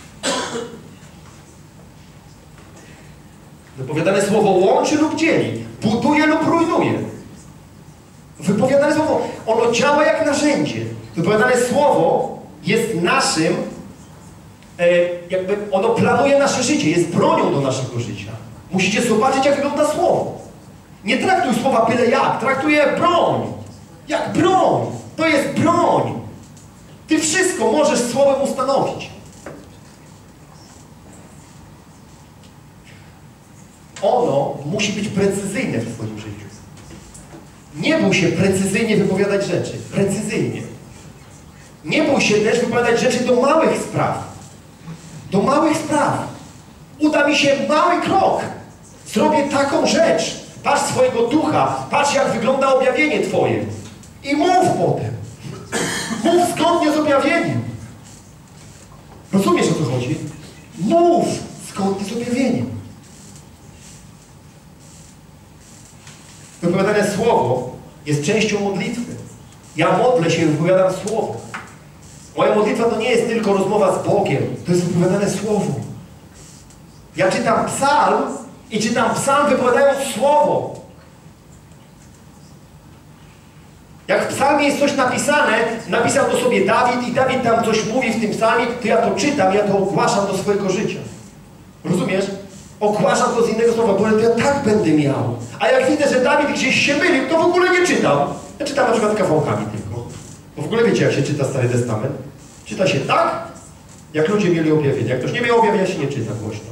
Speaker 1: Wypowiadane słowo łączy lub dzieli, buduje lub rujnuje. Wypowiadane słowo, ono działa jak narzędzie. Wypowiadane słowo jest naszym, jakby ono planuje nasze życie, jest bronią do naszego życia. Musicie zobaczyć, jak wygląda słowo. Nie traktuj słowa byle jak, traktuj je jak broń. Jak broń. To jest broń. Ty wszystko możesz słowem ustanowić. Ono musi być precyzyjne w twoim życiu. Nie bój się precyzyjnie wypowiadać rzeczy. Precyzyjnie. Nie bój się też wypowiadać rzeczy do małych spraw. Do małych spraw. Uda mi się mały krok. Zrobię taką rzecz. Patrz swojego ducha. Patrz, jak wygląda objawienie twoje. I mów potem. Mów zgodnie z objawieniem. Rozumiesz, o co chodzi? Mów zgodnie z objawieniem. Jest częścią modlitwy. Ja modlę się i wypowiadam słowo. Moja modlitwa to nie jest tylko rozmowa z Bogiem, to jest wypowiadane słowo. Ja czytam psalm i czytam psalm wypowiadając słowo. Jak w psalmie jest coś napisane, napisał to sobie Dawid i Dawid tam coś mówi w tym psalmie, to ja to czytam, ja to ogłaszam do swojego życia. Rozumiesz? Ogłaszam to z innego słowa, bo ja tak będę miał. A jak widzę, że Dawid gdzieś się mylił, to w ogóle nie czytam. Ja czytam na przykład kawałkami tylko. Bo w ogóle wiecie, jak się czyta Stary Testament? Czyta się tak, jak ludzie mieli objawienia. Jak ktoś nie miał objawienia, się nie czyta głośno.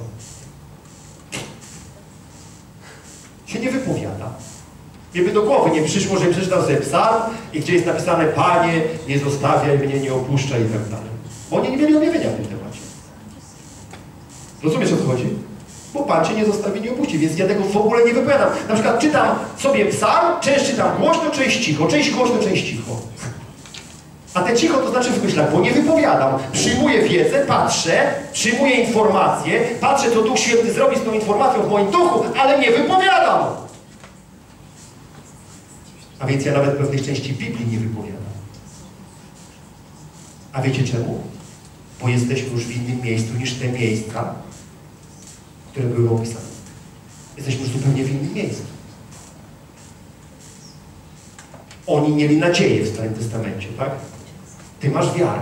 Speaker 1: Się nie wypowiada. Mnie by do głowy nie przyszło, że przeczytał sobie psalm i gdzie jest napisane Panie, nie zostawiaj mnie, nie opuszczaj i tak dalej. Bo oni nie mieli objawienia w tym temacie. Rozumiesz, o co chodzi? Bo Pan Cię nie zostawi, nie opuści, więc ja tego w ogóle nie wypowiadam. Na przykład czytam sobie psalm, część czytam głośno, część cicho, część głośno, część cicho. A te cicho to znaczy w myślach, bo nie wypowiadam. Przyjmuję wiedzę, patrzę, przyjmuję informacje, patrzę, co Duch Święty zrobi z tą informacją w moim duchu, ale nie wypowiadam. A więc ja nawet pewnych części Biblii nie wypowiadam. A wiecie czemu? Bo jesteśmy już w innym miejscu niż te miejsca, które były opisane. Jesteśmy już zupełnie w innym miejscu. Oni mieli nadzieję w Starym Testamencie, tak? Ty masz wiarę.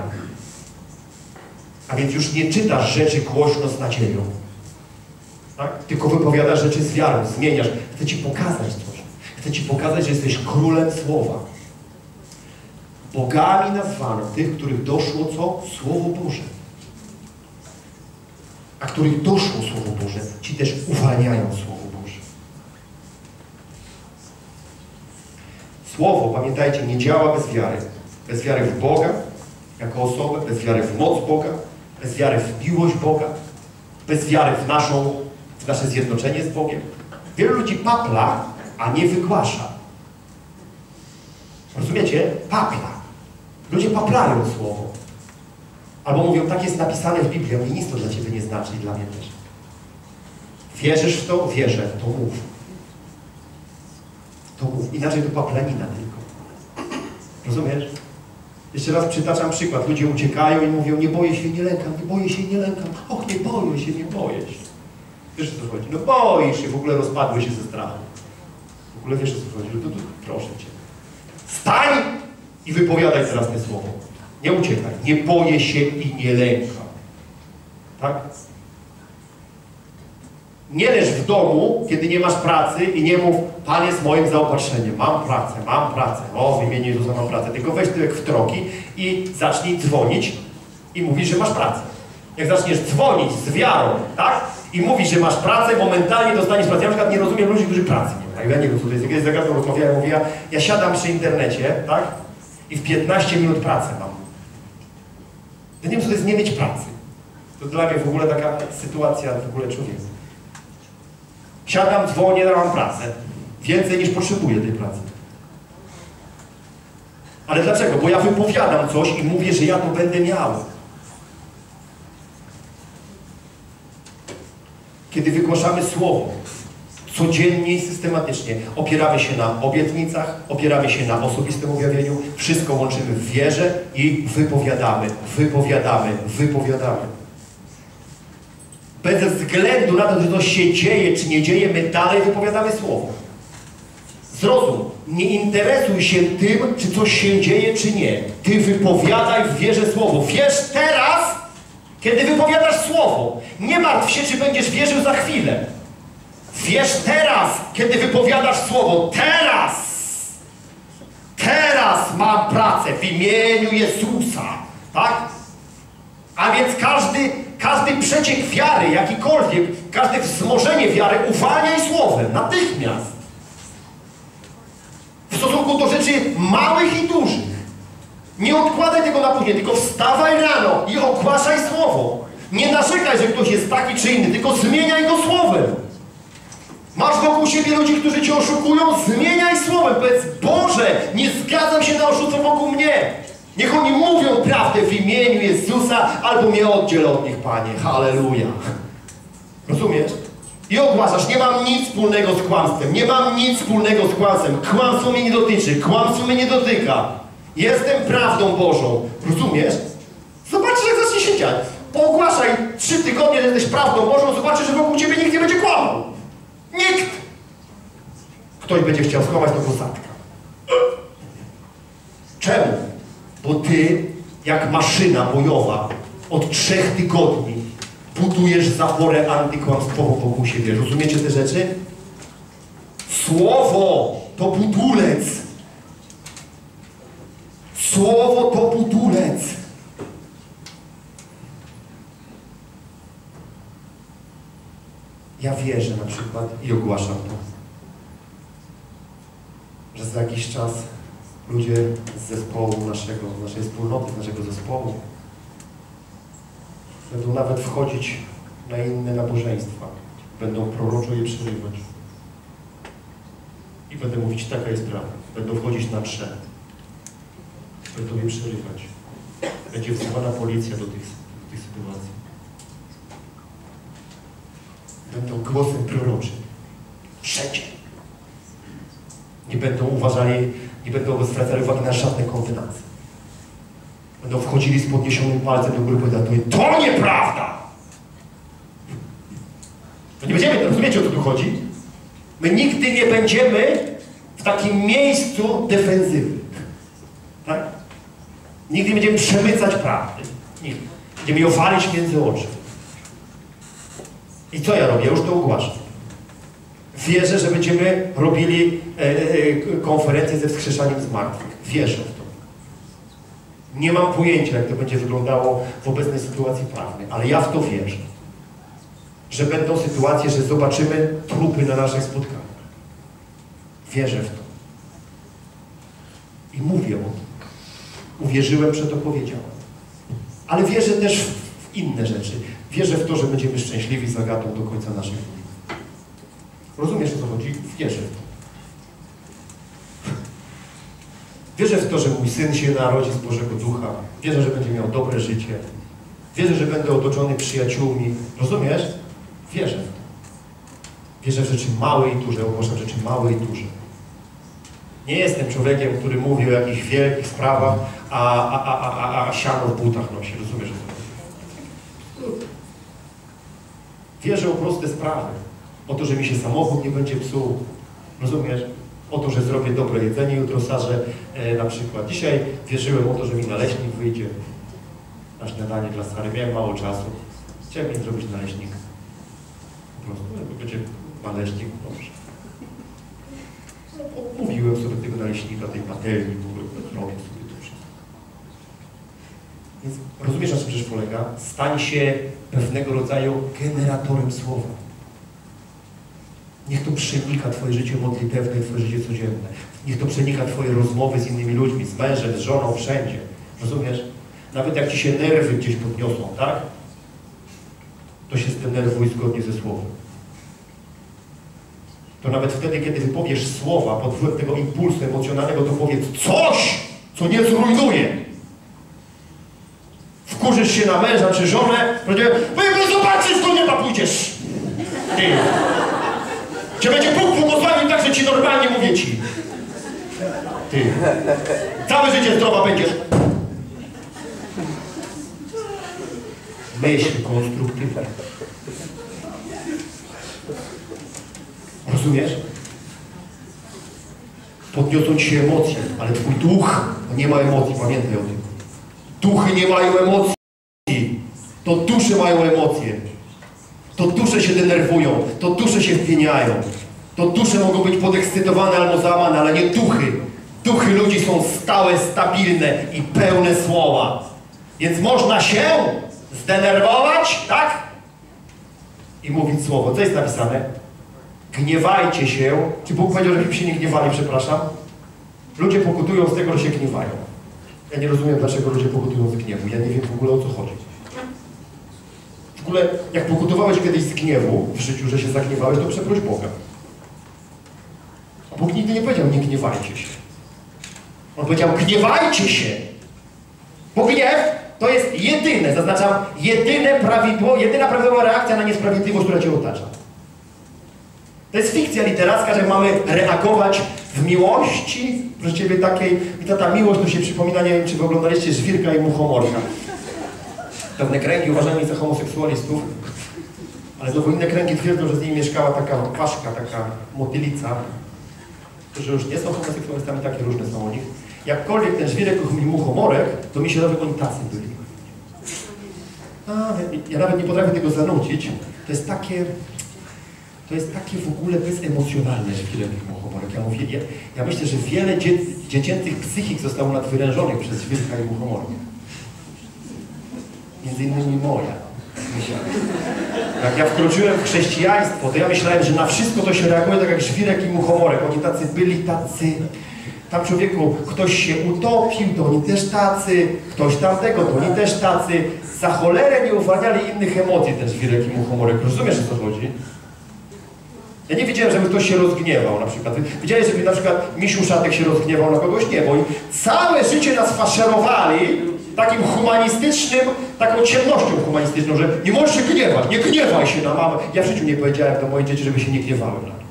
Speaker 1: A więc już nie czytasz rzeczy głośno z nadzieją. Tak? Tylko wypowiadasz rzeczy z wiarą, zmieniasz. Chcę Ci pokazać coś. Chcę Ci pokazać, że jesteś królem słowa. Bogami nazwano tych, których doszło co? Słowo Boże. A których doszło Słowo Boże, ci też uwalniają Słowo Boże. Słowo, pamiętajcie, nie działa bez wiary. Bez wiary w Boga, jako osobę, bez wiary w moc Boga, bez wiary w miłość Boga, bez wiary w nasze zjednoczenie z Bogiem. Wielu ludzi papla, a nie wygłasza. Rozumiecie? Papla. Ludzie paplają Słowo. Albo mówią, tak jest napisane w Biblii, ale nic to dla Ciebie nie znaczy i dla mnie też. Wierzysz w to? Wierzę. To mów. To mów. Inaczej to paplanina tylko. Rozumiesz? Jeszcze raz przytaczam przykład. Ludzie uciekają i mówią, nie boję się, nie lękam, nie boję się, nie lękam. Och, nie boję się, nie boję się. Wiesz, o co chodzi? No boisz się, w ogóle rozpadły się ze strachu. W ogóle wiesz, o co chodzi? No to proszę Cię. Stań i wypowiadaj teraz te słowo. Nie uciekaj. Nie boję się i nie lękam. Tak? Nie leż w domu, kiedy nie masz pracy i nie mów, Pan jest moim zaopatrzeniem. Mam pracę, mam pracę. O, w imieniu Jezusa mam pracę. Tylko weź tyłek w troki i zacznij dzwonić i mówisz, że masz pracę. Jak zaczniesz dzwonić z wiarą, tak? I mówisz, że masz pracę, momentalnie dostaniesz pracę. Ja na przykład nie rozumiem ludzi, którzy pracy nie mają. Ja nie wiem, co to jest. Kiedyś z zagadką rozmawiałem, mówię, ja siadam przy internecie, tak? I w 15 minut pracę mam. Ja nie wiem, co to jest nie mieć pracy. To dla mnie w ogóle taka sytuacja w ogóle człowieka. Siadam, dzwonię, mam pracę. Więcej niż potrzebuję tej pracy. Ale dlaczego? Bo ja wypowiadam coś i mówię, że ja to będę miał. Kiedy wygłaszamy słowo, codziennie i systematycznie, opieramy się na obietnicach, opieramy się na osobistym objawieniu, wszystko łączymy w wierze i wypowiadamy, wypowiadamy, wypowiadamy. Bez względu na to, czy to się dzieje, czy nie dzieje, my dalej wypowiadamy słowo. Zrozum, nie interesuj się tym, czy coś się dzieje, czy nie. Ty wypowiadaj w wierze słowo. Wierz teraz, kiedy wypowiadasz słowo. Nie martw się, czy będziesz wierzył za chwilę. Wierz teraz, kiedy wypowiadasz słowo. Teraz! Teraz mam pracę w imieniu Jezusa. Tak? A więc każdy przeciek wiary, jakikolwiek, każde wzmożenie wiary uwalniaj słowem. Natychmiast. W stosunku do rzeczy małych i dużych. Nie odkładaj tego na później, tylko wstawaj rano i ogłaszaj słowo. Nie narzekaj, że ktoś jest taki czy inny, tylko zmieniaj go słowem. Masz wokół siebie ludzi, którzy cię oszukują, zmieniaj słowem. Powiedz, Boże, nie zgadzam się na oszustwo wokół mnie. Niech oni mówią prawdę w imieniu Jezusa, albo mnie oddziel od nich, Panie. Halleluja. Rozumiesz? I ogłaszasz, nie mam nic wspólnego z kłamstwem, nie mam nic wspólnego z kłamstwem, kłamstwo mnie nie dotyczy, kłamstwo mnie nie dotyka. Jestem prawdą Bożą. Rozumiesz? Zobaczysz, jak zacznie się dziać. Ogłaszaj 3 tygodnie, że jesteś prawdą Bożą, zobaczysz, że wokół ciebie nikt nie będzie kłamał. Nikt! Ktoś będzie chciał schować do posadka. Czemu? Bo ty, jak maszyna bojowa, od 3 tygodni budujesz zaporę antykłamstwową wokół siebie. Rozumiecie te rzeczy? Słowo to budulec. Słowo to budulec. Ja wierzę na przykład i ogłaszam to, że za jakiś czas ludzie z zespołu naszego, z naszej wspólnoty, z naszego zespołu będą nawet wchodzić na inne nabożeństwa. Będą proroczo je przerywać. I będę mówić, taka jest prawda. Będą wchodzić na msze. Będą je przerywać. Będzie wzywana policja do tych sytuacji. Będą głosem proroczym. Wszędzie. Nie będą uważali, nie będą zwracali uwagi na żadne konwenacje. Będą wchodzili z podniesionym palcem do góry i powiedzą, to nieprawda! To nie będziemy, rozumiecie, o co tu chodzi? My nigdy nie będziemy w takim miejscu defensywy. Tak? Nigdy nie będziemy przemycać prawdy. Nigdy. Będziemy ją walić między oczy. I co ja robię? Ja już to ogłaszam. Wierzę, że będziemy robili konferencję ze wskrzeszaniem zmartwych. Wierzę w to. Nie mam pojęcia, jak to będzie wyglądało w obecnej sytuacji prawnej, ale ja w to wierzę. Że będą sytuacje, że zobaczymy trupy na naszych spotkaniach. Wierzę w to. I mówię o tym. Uwierzyłem, że to powiedziałem. Ale wierzę też w inne rzeczy. Wierzę w to, że będziemy szczęśliwi z Agatą do końca naszych dni. Rozumiesz, o co chodzi? Wierzę w to. Wierzę w to, że mój syn się narodzi z Bożego Ducha. Wierzę, że będzie miał dobre życie. Wierzę, że będę otoczony przyjaciółmi. Rozumiesz? Wierzę w to. Wierzę w rzeczy małe i duże. Ogłaszam rzeczy małe i duże. Nie jestem człowiekiem, który mówi o jakichś wielkich sprawach, a siano w butach nosi. Rozumiesz, o co chodzi? Wierzę o proste sprawy. O to, że mi się samochód nie będzie psuł. Rozumiesz? O to, że zrobię dobre jedzenie, jutro sarzę na przykład. Dzisiaj wierzyłem o to, że mi naleśnik wyjdzie na śniadanie dla Sary. Miałem mało czasu. Chciałem mi zrobić naleśnik. Po prostu, będzie naleśnik, dobrze. Mówiłem sobie tego naleśnika, tej patelni, w ogóle robię sobie to wszystko. Więc rozumiesz, na czym rzecz polega? Stań się pewnego rodzaju generatorem słowa. Niech to przenika Twoje życie modlitewne, Twoje życie codzienne. Niech to przenika Twoje rozmowy z innymi ludźmi, z mężem, z żoną, wszędzie. Rozumiesz? Nawet jak Ci się nerwy gdzieś podniosą, tak? To się zdenerwuj zgodnie ze słowem. To nawet wtedy, kiedy wypowiesz słowa pod wpływem tego impulsu emocjonalnego, to powiedz coś, co nie zrujnuje. Wkurzysz się na męża czy żonę, powiedział, zobaczysz, do nieba pójdziesz. Ty. Cię będzie Bóg błogosławił tak, że Ci normalnie mówię Ci. Ty. Całe życie zdrowa będziesz. Myśl konstruktywnie. Rozumiesz? Podniosą Ci się emocje, ale Twój duch nie ma emocji, pamiętaj o tym. Duchy nie mają emocji. To dusze mają emocje. To dusze się denerwują, to dusze się wpieniają. To dusze mogą być podekscytowane albo załamane, ale nie duchy. Duchy ludzi są stałe, stabilne i pełne słowa. Więc można się zdenerwować, tak? I mówić słowo. Co jest napisane? Gniewajcie się. Czy Bóg powiedział, żebyśmy się nie gniewali, przepraszam? Ludzie pokutują z tego, że się gniewają. Ja nie rozumiem, dlaczego ludzie pokutują z gniewu. Ja nie wiem w ogóle, o co chodzi. W ogóle, jak pokutowałeś kiedyś z gniewu w życiu, że się zagniewałeś, to przeproś Boga. A Bóg nigdy nie powiedział, nie gniewajcie się. On powiedział, gniewajcie się. Bo gniew to jest jedyne, zaznaczam, jedyna prawidłowa reakcja na niesprawiedliwość, która Cię otacza. To jest fikcja literacka, że mamy reagować w miłości. Proszę Ciebie takiej, i ta miłość to się przypomina, nie wiem, czy Wy oglądaliście Żwirka i Muchomorka. Pewne kręgi uważają ich za homoseksualistów, ale znowu inne kręgi twierdzą, że z nimi mieszkała taka paszka, taka motylica, którzy już nie są homoseksualistami, takie różne są o nich. Jakkolwiek ten Żwirek i Muchomorek, to mi się robi, oni tacy byli. Ja nawet nie potrafię tego zanucić. To jest takie w ogóle bezemocjonalne Żwirek i Muchomorek. Ja myślę, że wiele dziecięcych psychik zostało nadwyrężonych przez Żwirka i Muchomorka. Między innymi moja. Jak ja wkroczyłem w chrześcijaństwo, to ja myślałem, że na wszystko to się reaguje tak jak Żwirek i Muchomorek. Oni tacy byli, tacy... Tam człowieku, ktoś się utopił, to oni też tacy, ktoś tamtego, to oni też tacy. Za cholerę nie uwalniali innych emocji ten Żwirek i Muchomorek. Rozumiesz, o co chodzi? Ja nie wiedziałem, żeby ktoś się rozgniewał na przykład. Widziałeś, żeby na przykład Misiu Szatek się rozgniewał na kogoś? Nie, bo oni całe życie nas faszerowali takim humanistycznym, taką ciemnością humanistyczną, że nie możesz się gniewać, nie gniewaj się na mamę. Ja w życiu nie powiedziałem do moich dzieci, żeby się nie gniewały na mnie.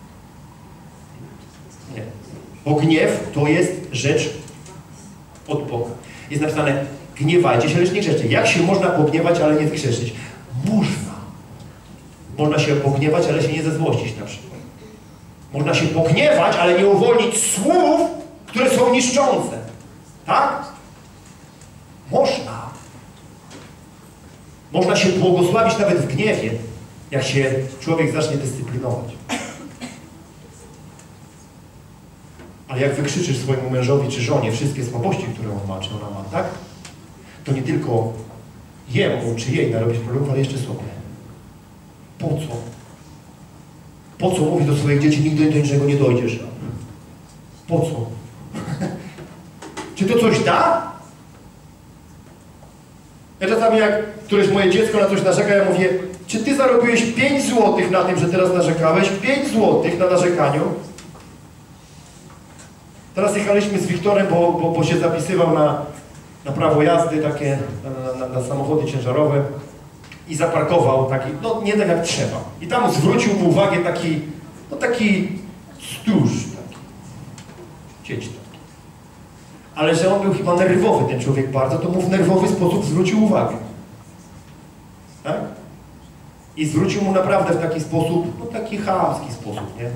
Speaker 1: Nie. Bo gniew to jest rzecz od Boga. Jest napisane, gniewajcie się, lecz nie grzeszcie. Jak się można pogniewać, ale nie zgrzeszyć? Można. Można się pogniewać, ale się nie zezłościć na przykład. Można się pogniewać, ale nie uwolnić słów, które są niszczące. Tak? Można. Można się błogosławić nawet w gniewie, jak się człowiek zacznie dyscyplinować. Ale jak wykrzyczysz swojemu mężowi czy żonie wszystkie słabości, które on ma, czy ona ma, tak? To nie tylko jemu czy jej narobisz problemów, ale jeszcze sobie. Po co? Po co mówić do swoich dzieci, nigdy do niczego nie dojdziesz? Po co? Czy to coś da? Ja czasami jak któreś moje dziecko na coś narzeka, ja mówię, czy ty zarobiłeś 5 złotych na tym, że teraz narzekałeś? 5 złotych na narzekaniu? Teraz jechaliśmy z Wiktorem, bo się zapisywał na prawo jazdy, takie na samochody ciężarowe i zaparkował taki, no nie tak jak trzeba. I tam zwrócił mu uwagę taki stróż, taki cieć taki. Ale że on był chyba nerwowy, ten człowiek bardzo, to mu w nerwowy sposób zwrócił uwagę. Tak? I zwrócił mu naprawdę w taki sposób, no taki chamski sposób, nie?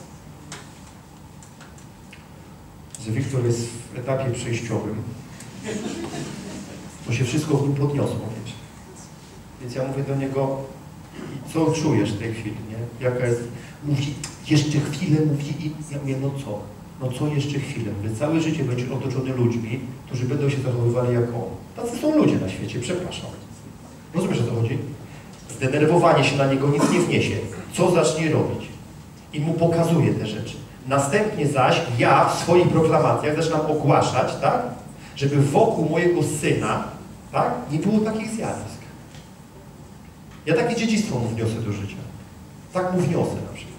Speaker 1: Że Wiktor jest w etapie przejściowym. To się wszystko w nim podniosło, wiecie. Więc ja mówię do niego, co czujesz w tej chwili, nie? Jaka jest... Mówi, jeszcze chwilę, mówi i ja mówię, no co? No co jeszcze chwilę? Mówię, całe życie będziesz otoczony ludźmi, którzy będą się zachowywali jak on. Tacy są ludzie na świecie, przepraszam. Rozumiesz, o co chodzi? Zdenerwowanie się na niego nic nie wniesie. Co zacznie robić? I mu pokazuje te rzeczy. Następnie zaś ja w swoich proklamacjach zaczynam ogłaszać, tak? Żeby wokół mojego syna, tak? Nie było takich zjawisk. Ja takie dziedzictwo mu wniosę do życia. Tak mu wniosę na przykład.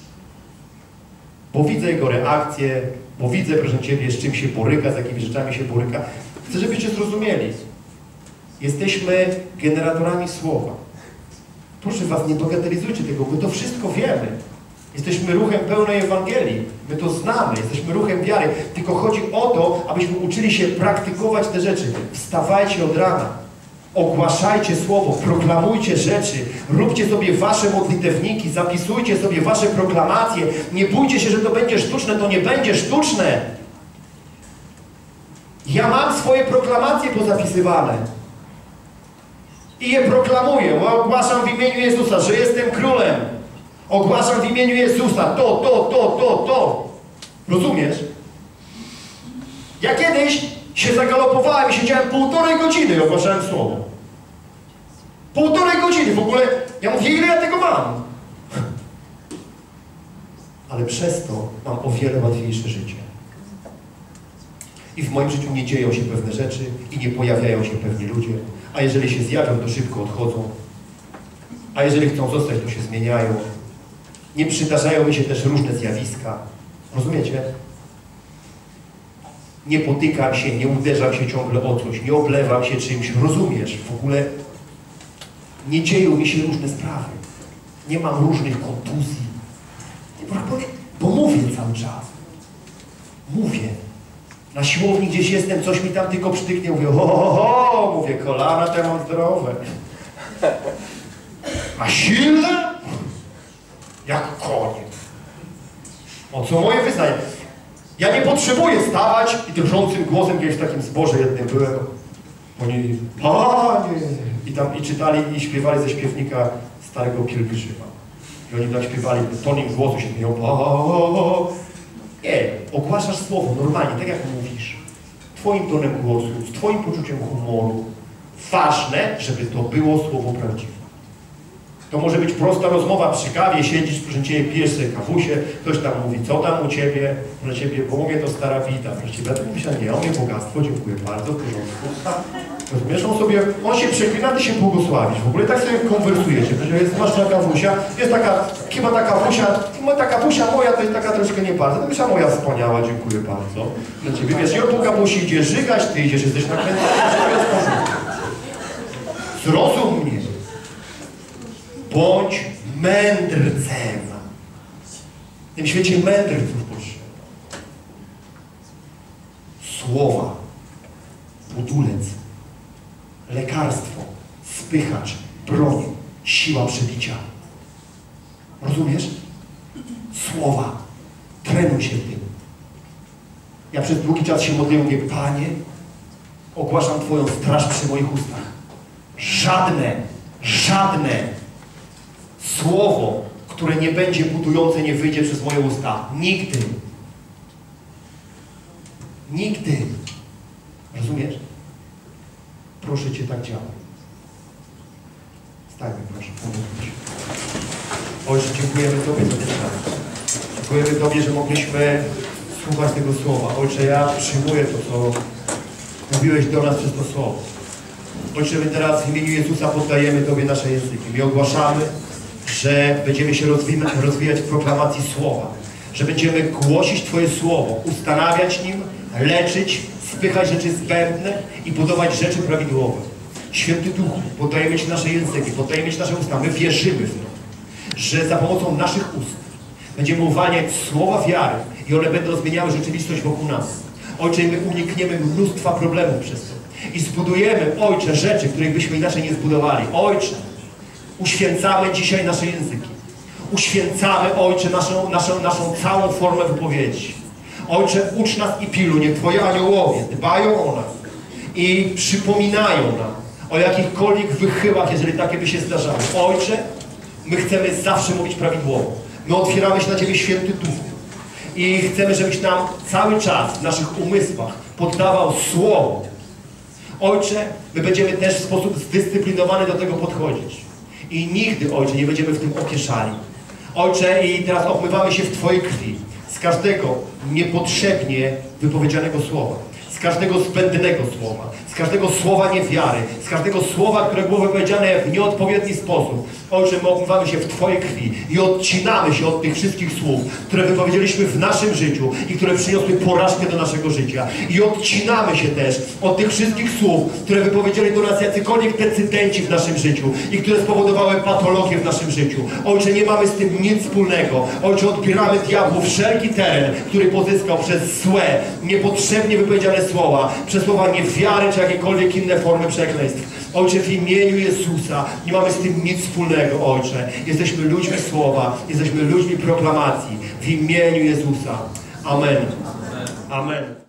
Speaker 1: Bo widzę jego reakcję, bo widzę, proszę Ciebie, z czym się boryka, z jakimi rzeczami się boryka. Chcę, żebyście zrozumieli. Jesteśmy generatorami słowa. Proszę Was, nie bagatelizujcie tego, my to wszystko wiemy. Jesteśmy ruchem pełnej Ewangelii. My to znamy, jesteśmy ruchem wiary. Tylko chodzi o to, abyśmy uczyli się praktykować te rzeczy. Wstawajcie od rana. Ogłaszajcie słowo, proklamujcie rzeczy, róbcie sobie wasze modlitewniki, zapisujcie sobie wasze proklamacje. Nie bójcie się, że to będzie sztuczne, to nie będzie sztuczne. Ja mam swoje proklamacje pozapisywane. I je proklamuję. Ogłaszam w imieniu Jezusa, że jestem królem. Ogłaszam w imieniu Jezusa to. Rozumiesz? Ja kiedyś się zagalopowałem i siedziałem 1,5 godziny i ogłaszałem słowo. 1,5 godziny w ogóle. Ja mówię, ile ja tego mam? Ale przez to mam o wiele łatwiejsze życie. I w moim życiu nie dzieją się pewne rzeczy i nie pojawiają się pewni ludzie. A jeżeli się zjawią, to szybko odchodzą. A jeżeli chcą zostać, to się zmieniają. Nie przydarzają mi się też różne zjawiska. Rozumiecie? Nie potykam się, nie uderzam się ciągle o coś, nie oblewam się czymś. Rozumiesz? W ogóle nie dzieją mi się różne sprawy. Nie mam różnych kontuzji. Bo mówię cały czas. Mówię. Na siłowni gdzieś jestem, coś mi tam tylko przytyknie, mówię, ho, mówię, kolana te mam zdrowe. A silne? Jak konie. O co moje wyznanie? Ja nie potrzebuję stawać i drżącym głosem, gdzieś w takim zborze jednym byłem. Oni, Panie! I czytali i śpiewali ze śpiewnika Starego Pielgrzyma. I oni tak śpiewali, tonem głosu się zmieniał. Nie, ogłaszasz słowo normalnie, tak jak mówisz. Twoim tonem głosu, z twoim poczuciem humoru. Ważne, żeby to było słowo prawdziwe. To może być prosta rozmowa przy kawie, siedzisz, proszę Ciebie, pijesz sobie kawusie, ktoś tam mówi, co tam u Ciebie, proszę Ciebie, bo mówię to stara wita, proszę Ciebie, ja myślę, nie, o mnie bogactwo, dziękuję bardzo, w porządku. Rozumiesz, on się przeklina, Ty się błogosławisz, w ogóle tak sobie konwersujecie, jest masz taka kawusia, jest taka, chyba ta kawusia moja to jest taka troszkę nie bardzo, to myślę, moja wspaniała, dziękuję bardzo. Dla Ciebie, wiesz, i on po kawusi idzie żygać, Ty idziesz, jesteś nakręcony, zrozum mnie. Bądź mędrcem. W tym świecie mędrców potrzeba. Słowa, budulec, lekarstwo, spychacz, broń, siła przebicia. Rozumiesz? Słowa. Trenuj się w tym. Ja przez długi czas się modliłem, mówię, Panie, ogłaszam Twoją straż przy moich ustach. Żadne słowo, które nie będzie budujące, nie wyjdzie przez moje usta. Nigdy. Nigdy. Rozumiesz? Proszę Cię, tak działaj. Stajmy, proszę, pomóżmy się. Ojcze, dziękujemy Tobie za ten czas. Dziękujemy Tobie, że mogliśmy słuchać tego słowa. Ojcze, ja przyjmuję to, co mówiłeś do nas przez to słowo. Ojcze, my teraz w imieniu Jezusa poddajemy Tobie nasze języki. My ogłaszamy, że będziemy się rozwijać w proklamacji Słowa, że będziemy głosić Twoje Słowo, ustanawiać nim, leczyć, spychać rzeczy zbędne i budować rzeczy prawidłowe. Święty Duchu, poddajemy Ci nasze języki, poddajemy Ci nasze usta. My wierzymy w to, że za pomocą naszych ust będziemy uwalniać słowa wiary i one będą zmieniały rzeczywistość wokół nas. Ojcze, my unikniemy mnóstwa problemów przez to i zbudujemy, Ojcze, rzeczy, których byśmy inaczej nie zbudowali. Ojcze, uświęcamy dzisiaj nasze języki. Uświęcamy, Ojcze, naszą całą formę wypowiedzi. Ojcze, ucz nas i piluj, niech Twoje aniołowie dbają o nas i przypominają nam o jakichkolwiek wychyłach, jeżeli takie by się zdarzały. Ojcze, my chcemy zawsze mówić prawidłowo. My otwieramy się na Ciebie, Święty Duchu. I chcemy, żebyś nam cały czas w naszych umysłach poddawał Słowo. Ojcze, my będziemy też w sposób zdyscyplinowany do tego podchodzić. I nigdy, Ojcze, nie będziemy w tym okieszali. Ojcze, i teraz obmywamy się w Twojej krwi z każdego niepotrzebnie wypowiedzianego słowa, z każdego zbędnego słowa, z każdego słowa niewiary, z każdego słowa, które było wypowiedziane w nieodpowiedni sposób. Ojcze, my obmywamy się w Twojej krwi i odcinamy się od tych wszystkich słów, które wypowiedzieliśmy w naszym życiu i które przyniosły porażkę do naszego życia. I odcinamy się też od tych wszystkich słów, które wypowiedzieli do nas jacykolwiek decydenci w naszym życiu i które spowodowały patologię w naszym życiu. Ojcze, nie mamy z tym nic wspólnego. Ojcze, odbieramy diabłu wszelki teren, który pozyskał przez złe, niepotrzebnie wypowiedziane słowa, przez słowa niewiary czy jakiekolwiek inne formy przekleństw. Ojcze, w imieniu Jezusa nie mamy z tym nic wspólnego, Ojcze. Jesteśmy ludźmi Słowa, jesteśmy ludźmi proklamacji. W imieniu Jezusa. Amen. Amen.